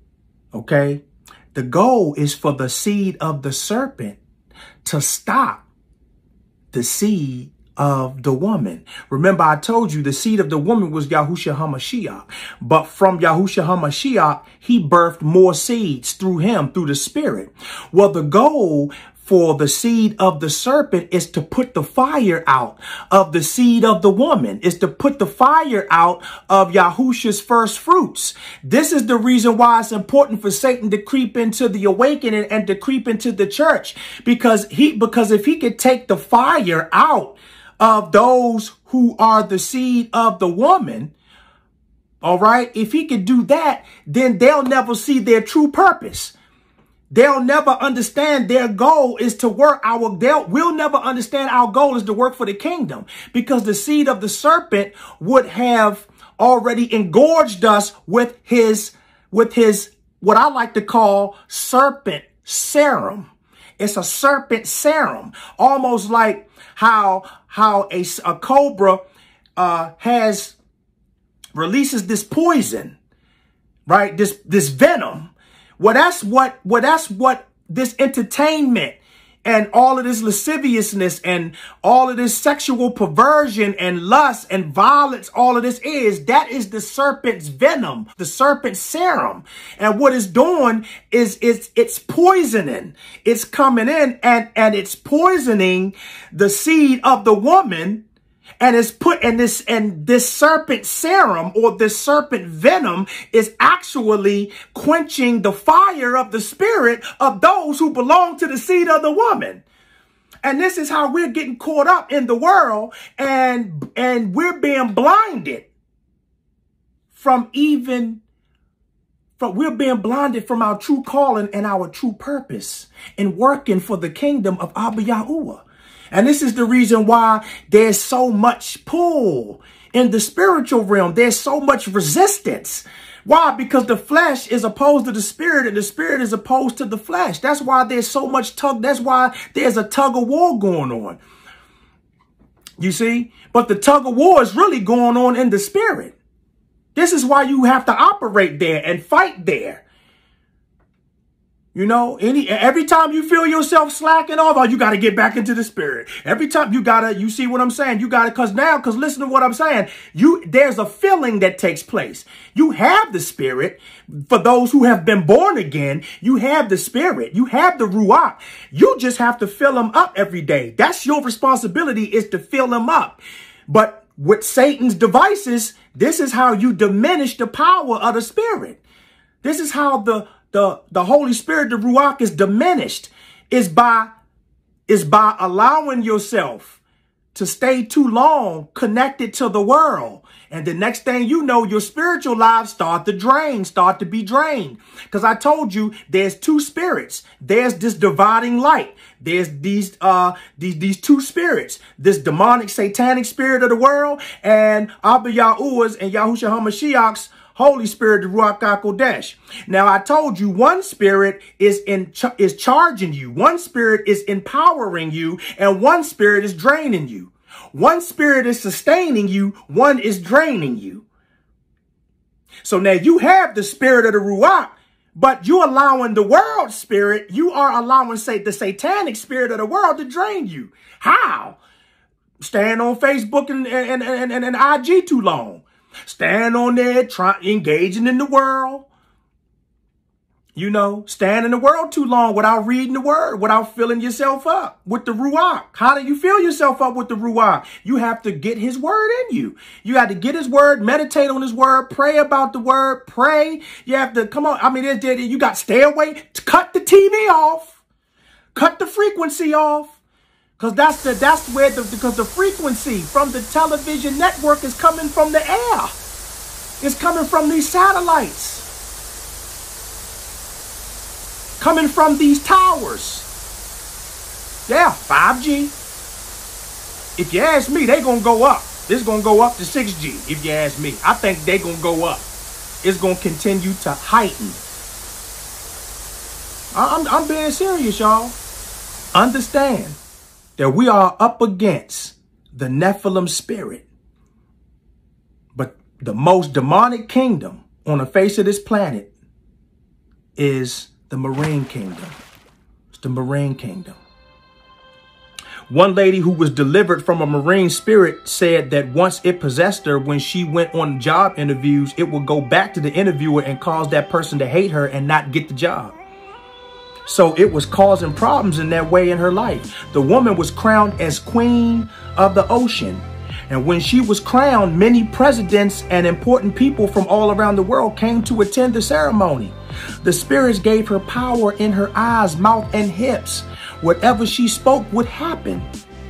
Okay. The goal is for the seed of the serpent to stop the seed of the woman. Remember, I told you the seed of the woman was Yahushua HaMashiach. But from Yahushua HaMashiach, he birthed more seeds through him, through the spirit. Well, the goal for the seed of the serpent is to put the fire out of the seed of the woman, is to put the fire out of Yahushua's first fruits. This is the reason why it's important for Satan to creep into the awakening and to creep into the church, because he, because if he could take the fire out of those who are the seed of the woman, all right, if he could do that, then they'll never see their true purpose. They'll never understand their goal is to work our, they'll, we'll never understand our goal is to work for the kingdom, because the seed of the serpent would have already engorged us with his, with his, what I like to call serpent serum. It's a serpent serum, almost like how, how a, a cobra, uh, has, releases this poison, right? This, this venom. Well, that's what, well, that's what this entertainment and all of this lasciviousness and all of this sexual perversion and lust and violence, all of this is, that is the serpent's venom, the serpent's serum. And what it's doing is it's, it's poisoning. It's coming in and, and it's poisoning the seed of the woman. And it's put in this, and this serpent serum or this serpent venom is actually quenching the fire of the spirit of those who belong to the seed of the woman. And this is how we're getting caught up in the world, and, and we're being blinded from even, From, we're being blinded from our true calling and our true purpose in working for the kingdom of Abba Yahuwah. And this is the reason why there's so much pull in the spiritual realm. There's so much resistance. Why? Because the flesh is opposed to the spirit and the spirit is opposed to the flesh. That's why there's so much tug. That's why there's a tug of war going on. You see? But the tug of war is really going on in the spirit. This is why you have to operate there and fight there. You know, any every time you feel yourself slacking off, oh, you got to get back into the spirit. Every time you got to, you see what I'm saying? You got to, because now, because listen to what I'm saying. You, there's a feeling that takes place. You have the spirit. For those who have been born again, you have the spirit. You have the ruach. You just have to fill them up every day. That's your responsibility, is to fill them up. But with Satan's devices, this is how you diminish the power of the spirit. This is how the The, the Holy Spirit, the Ruach, is diminished, is by, is by allowing yourself to stay too long connected to the world. And the next thing you know, your spiritual lives start to drain, start to be drained. Because I told you, there's two spirits. There's this dividing light. There's these, uh, these, these two spirits, this demonic, satanic spirit of the world, and Abba Yahuwah's and Yahushua HaMashiach's Holy Spirit, the Ruach HaKodesh. Now, I told you one spirit is in ch is charging you. One spirit is empowering you, and one spirit is draining you. One spirit is sustaining you. One is draining you. So now you have the spirit of the Ruach, but you're allowing the world spirit. You are allowing, say, the satanic spirit of the world to drain you. How? Staying on Facebook and, and, and, and, and I G too long. Stand on there, try, engaging in the world. You know, stand in the world too long without reading the word, without filling yourself up with the Ruach. How do you fill yourself up with the Ruach? You have to get his word in you. You have to get his word, meditate on his word, pray about the word, pray. You have to, come on, I mean, there's, there, you got to stay away, cut the T V off, cut the frequency off. Because that's the that's where the because the frequency from the television network is coming from the air. It's coming from these satellites. Coming from these towers. Yeah, five G. If you ask me, they're gonna go up. This is gonna go up to six G, if you ask me. I think they're gonna go up. It's gonna continue to heighten. I'm I'm being serious, y'all. Understand that we are up against the Nephilim spirit. But the most demonic kingdom on the face of this planet is the marine kingdom. It's the marine kingdom. One lady who was delivered from a marine spirit said that once it possessed her, when she went on job interviews, it would go back to the interviewer and cause that person to hate her and not get the job. So it was causing problems in that way in her life. The woman was crowned as queen of the ocean. And when she was crowned, many presidents and important people from all around the world came to attend the ceremony. The spirits gave her power in her eyes, mouth, and hips. Whatever she spoke would happen.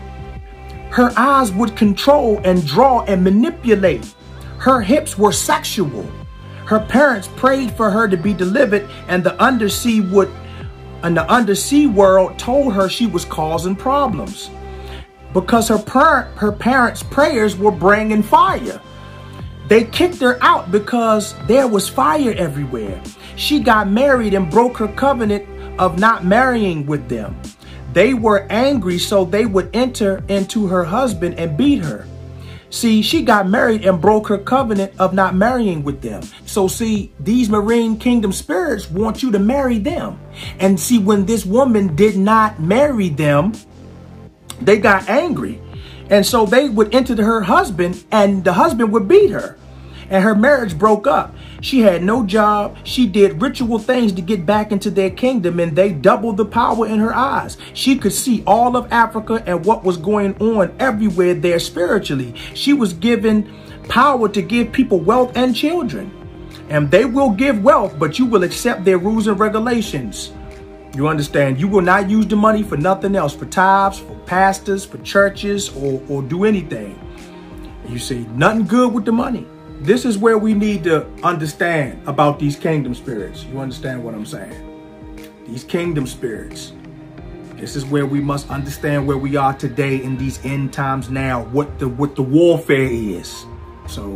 Her eyes would control and draw and manipulate. Her hips were sexual. Her parents prayed for her to be delivered, and the undersea would And the undersea world told her she was causing problems because her, par her parents' prayers were bringing fire. They kicked her out because there was fire everywhere. She got married and broke her covenant of not marrying with them. They were angry, so they would enter into her husband and beat her. See, she got married and broke her covenant of not marrying with them. So see, these marine kingdom spirits want you to marry them. And see, when this woman did not marry them, they got angry. And so they would enter her husband and the husband would beat her. And her marriage broke up. She had no job. She did ritual things to get back into their kingdom, and they doubled the power in her eyes. She could see all of Africa and what was going on everywhere there spiritually. She was given power to give people wealth and children. And they will give wealth, but you will accept their rules and regulations. You understand? You will not use the money for nothing else, for tithes, for pastors, for churches, or, or do anything. You see, nothing good with the money. this is where we need to understand about these kingdom spirits. You understand what I'm saying? These kingdom spirits. This is where we must understand where we are today in these end times now, what the what the warfare is. So,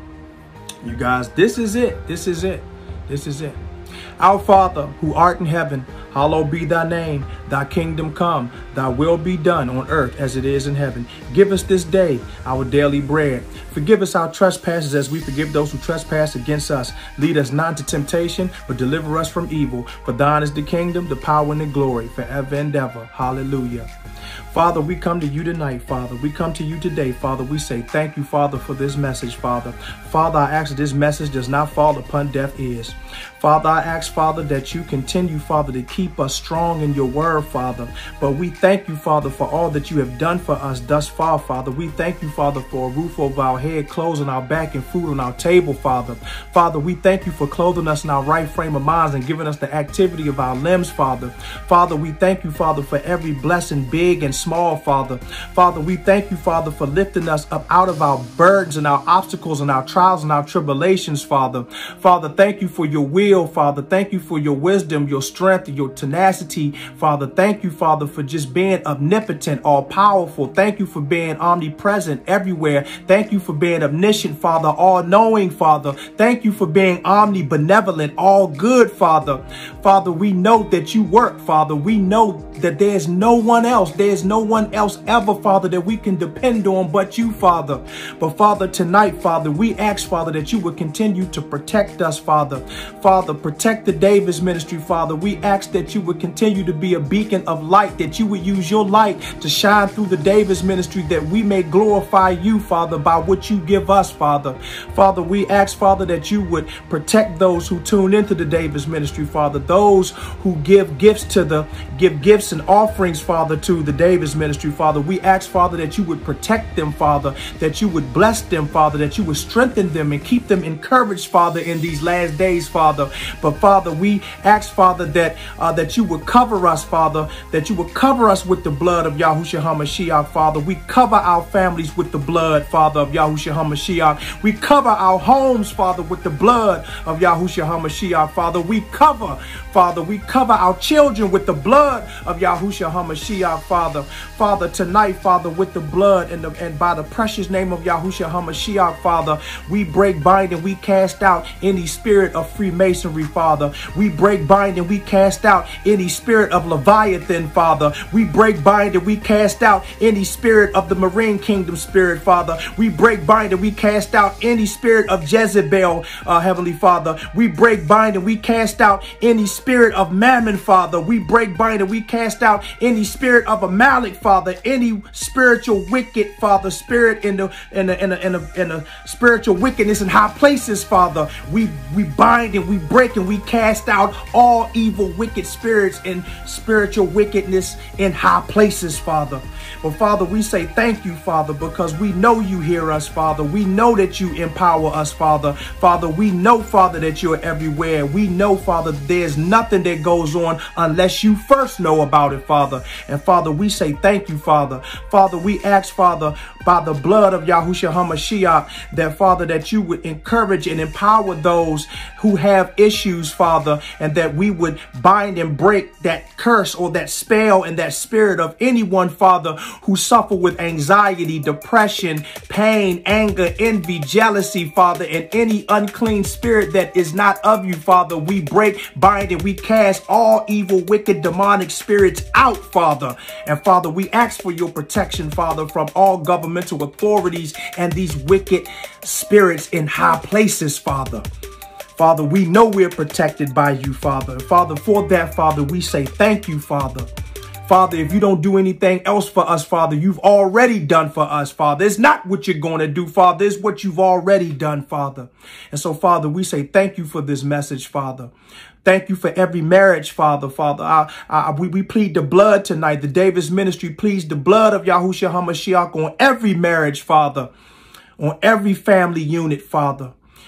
you guys, this is it. This is it. This is it. Our Father, who art in heaven, hallowed be thy name. Thy kingdom come. Thy will be done on earth as it is in heaven. Give us this day our daily bread. Forgive us our trespasses as we forgive those who trespass against us. Lead us not into temptation, but deliver us from evil. For thine is the kingdom, the power, and the glory forever and ever. Hallelujah. Father, we come to you tonight, Father. We come to you today, Father. We say thank you, Father, for this message, Father. Father, I ask that this message does not fall upon deaf ears. Father, I ask, Father, that you continue, Father, to keep us strong in your word, Father. But we thank you, Father, for all that you have done for us thus far, Father. We thank you, Father, for a roof over our head, clothes on our back, and food on our table, Father. Father, we thank you for clothing us in our right frame of minds and giving us the activity of our limbs, Father. Father, we thank you, Father, for every blessing, big and small, Father. Father, we thank you, Father, for lifting us up out of our burdens and our obstacles and our trials and our tribulations, Father. Father, thank you for your will, Father. Thank you for your wisdom, your strength, your tenacity, Father. Thank you, Father, for just being omnipotent, all powerful. Thank you for being omnipresent everywhere. Thank you for being omniscient, Father, all knowing, Father. Thank you for being omnibenevolent, all good, Father. Father, we know that you work, Father. We know that there's no one else. There's no one else ever, Father, that we can depend on but you, Father. But Father, tonight, Father, we ask, Father, that you would continue to protect us, Father. Father, protect the Davis ministry, Father. We ask that you would continue to be a beacon of light, that you would use your light to shine through the Davis ministry, that we may glorify you, Father, by what you give us, Father. Father, we ask, Father, that you would protect those who tune into the Davis ministry, Father, those who give gifts to the, give gifts and offerings, Father, to the Davis ministry, Father. We ask, Father, that you would protect them, Father, that you would bless them, Father, that you would strengthen them and keep them encouraged, Father, in these last days, Father. But Father, we ask, Father, that uh, that you would cover us, Father, that you would cover us with the blood of Yahushua HaMashiach, Father. We cover our families with the blood, Father, of Yahushua HaMashiach. We cover our homes, Father, with the blood of Yahushua HaMashiach, Father. We cover, Father, we cover our children with the blood of Yahushua HaMashiach, Father. Father, tonight, Father, with the blood and, the, and by the precious name of Yahushua HaMashiach, Father, we break, bind, and we cast out any spirit of Freemasonry, Father. We break, bind, and we cast out any spirit of Leviathan, Father. We break, bind, and we cast out any spirit of the Marine Kingdom spirit, Father. We break, bind, and we cast out any spirit of Jezebel, uh, Heavenly Father. We break, bind, and we cast out any spirit of Mammon, Father. We break, bind, and we cast out any spirit of Amalek, Father. Any spiritual wicked, Father, spirit in the in the in the in the, in the spiritual wickedness in high places, Father. We we bind and we break and we cast out all evil, wicked spirits and spiritual wickedness in high places, Father. But Father, we say thank you, Father, because we know you hear us, Father. We know that you empower us, Father. Father, we know, Father, that you're everywhere. We know, Father, there's nothing that goes on unless you first know about it, Father. And Father, we say thank you, Father. Father, we ask, Father, by the blood of Yahushua HaMashiach, that, Father, that you would encourage and empower those who have issues, Father, and that we would bind and break that curse or that spell and that spirit of anyone, Father, who suffer with anxiety, depression, pain, anger, envy, jealousy, Father, and any unclean spirit that is not of you, Father. We break, bind, and we cast all evil, wicked, demonic spirits out, Father. And Father, we ask for your protection, Father, from all governmental authorities and these wicked spirits in high places, Father. Father, we know we're protected by you, Father. Father, for that, Father, we say thank you, Father. Father, if you don't do anything else for us, Father, you've already done for us, Father. It's not what you're going to do, Father. It's what you've already done, Father. And so, Father, we say thank you for this message, Father. Thank you for every marriage, Father. Father, I, I, we, we plead the blood tonight. The Davis ministry pleads the blood of Yahushua HaMashiach on every marriage, Father, on every family unit, Father.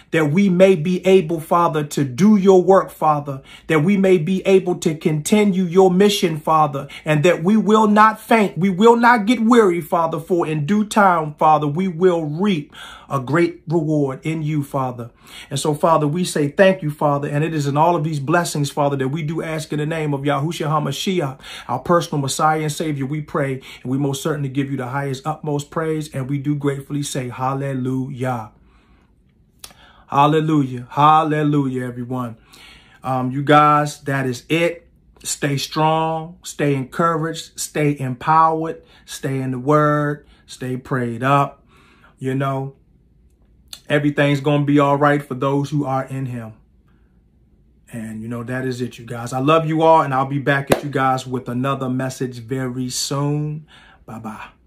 that we may be able, Father, to do your work, Father, that we may be able to continue your mission, Father, and that we will not faint. We will not get weary, Father, for in due time, Father, we will reap a great reward in you, Father. And so, Father, we say thank you, Father. And it is in all of these blessings, Father, that we do ask in the name of Yahushua HaMashiach, our personal Messiah and Savior, we pray. And we most certainly give you the highest, utmost praise. And we do gratefully say hallelujah. Hallelujah. Hallelujah, everyone. Um, you guys, that is it. Stay strong, stay encouraged, stay empowered, stay in the word, stay prayed up. You know, everything's going to be all right for those who are in him. And, you know, that is it, you guys. I love you all, and I'll be back at you guys with another message very soon. Bye-bye.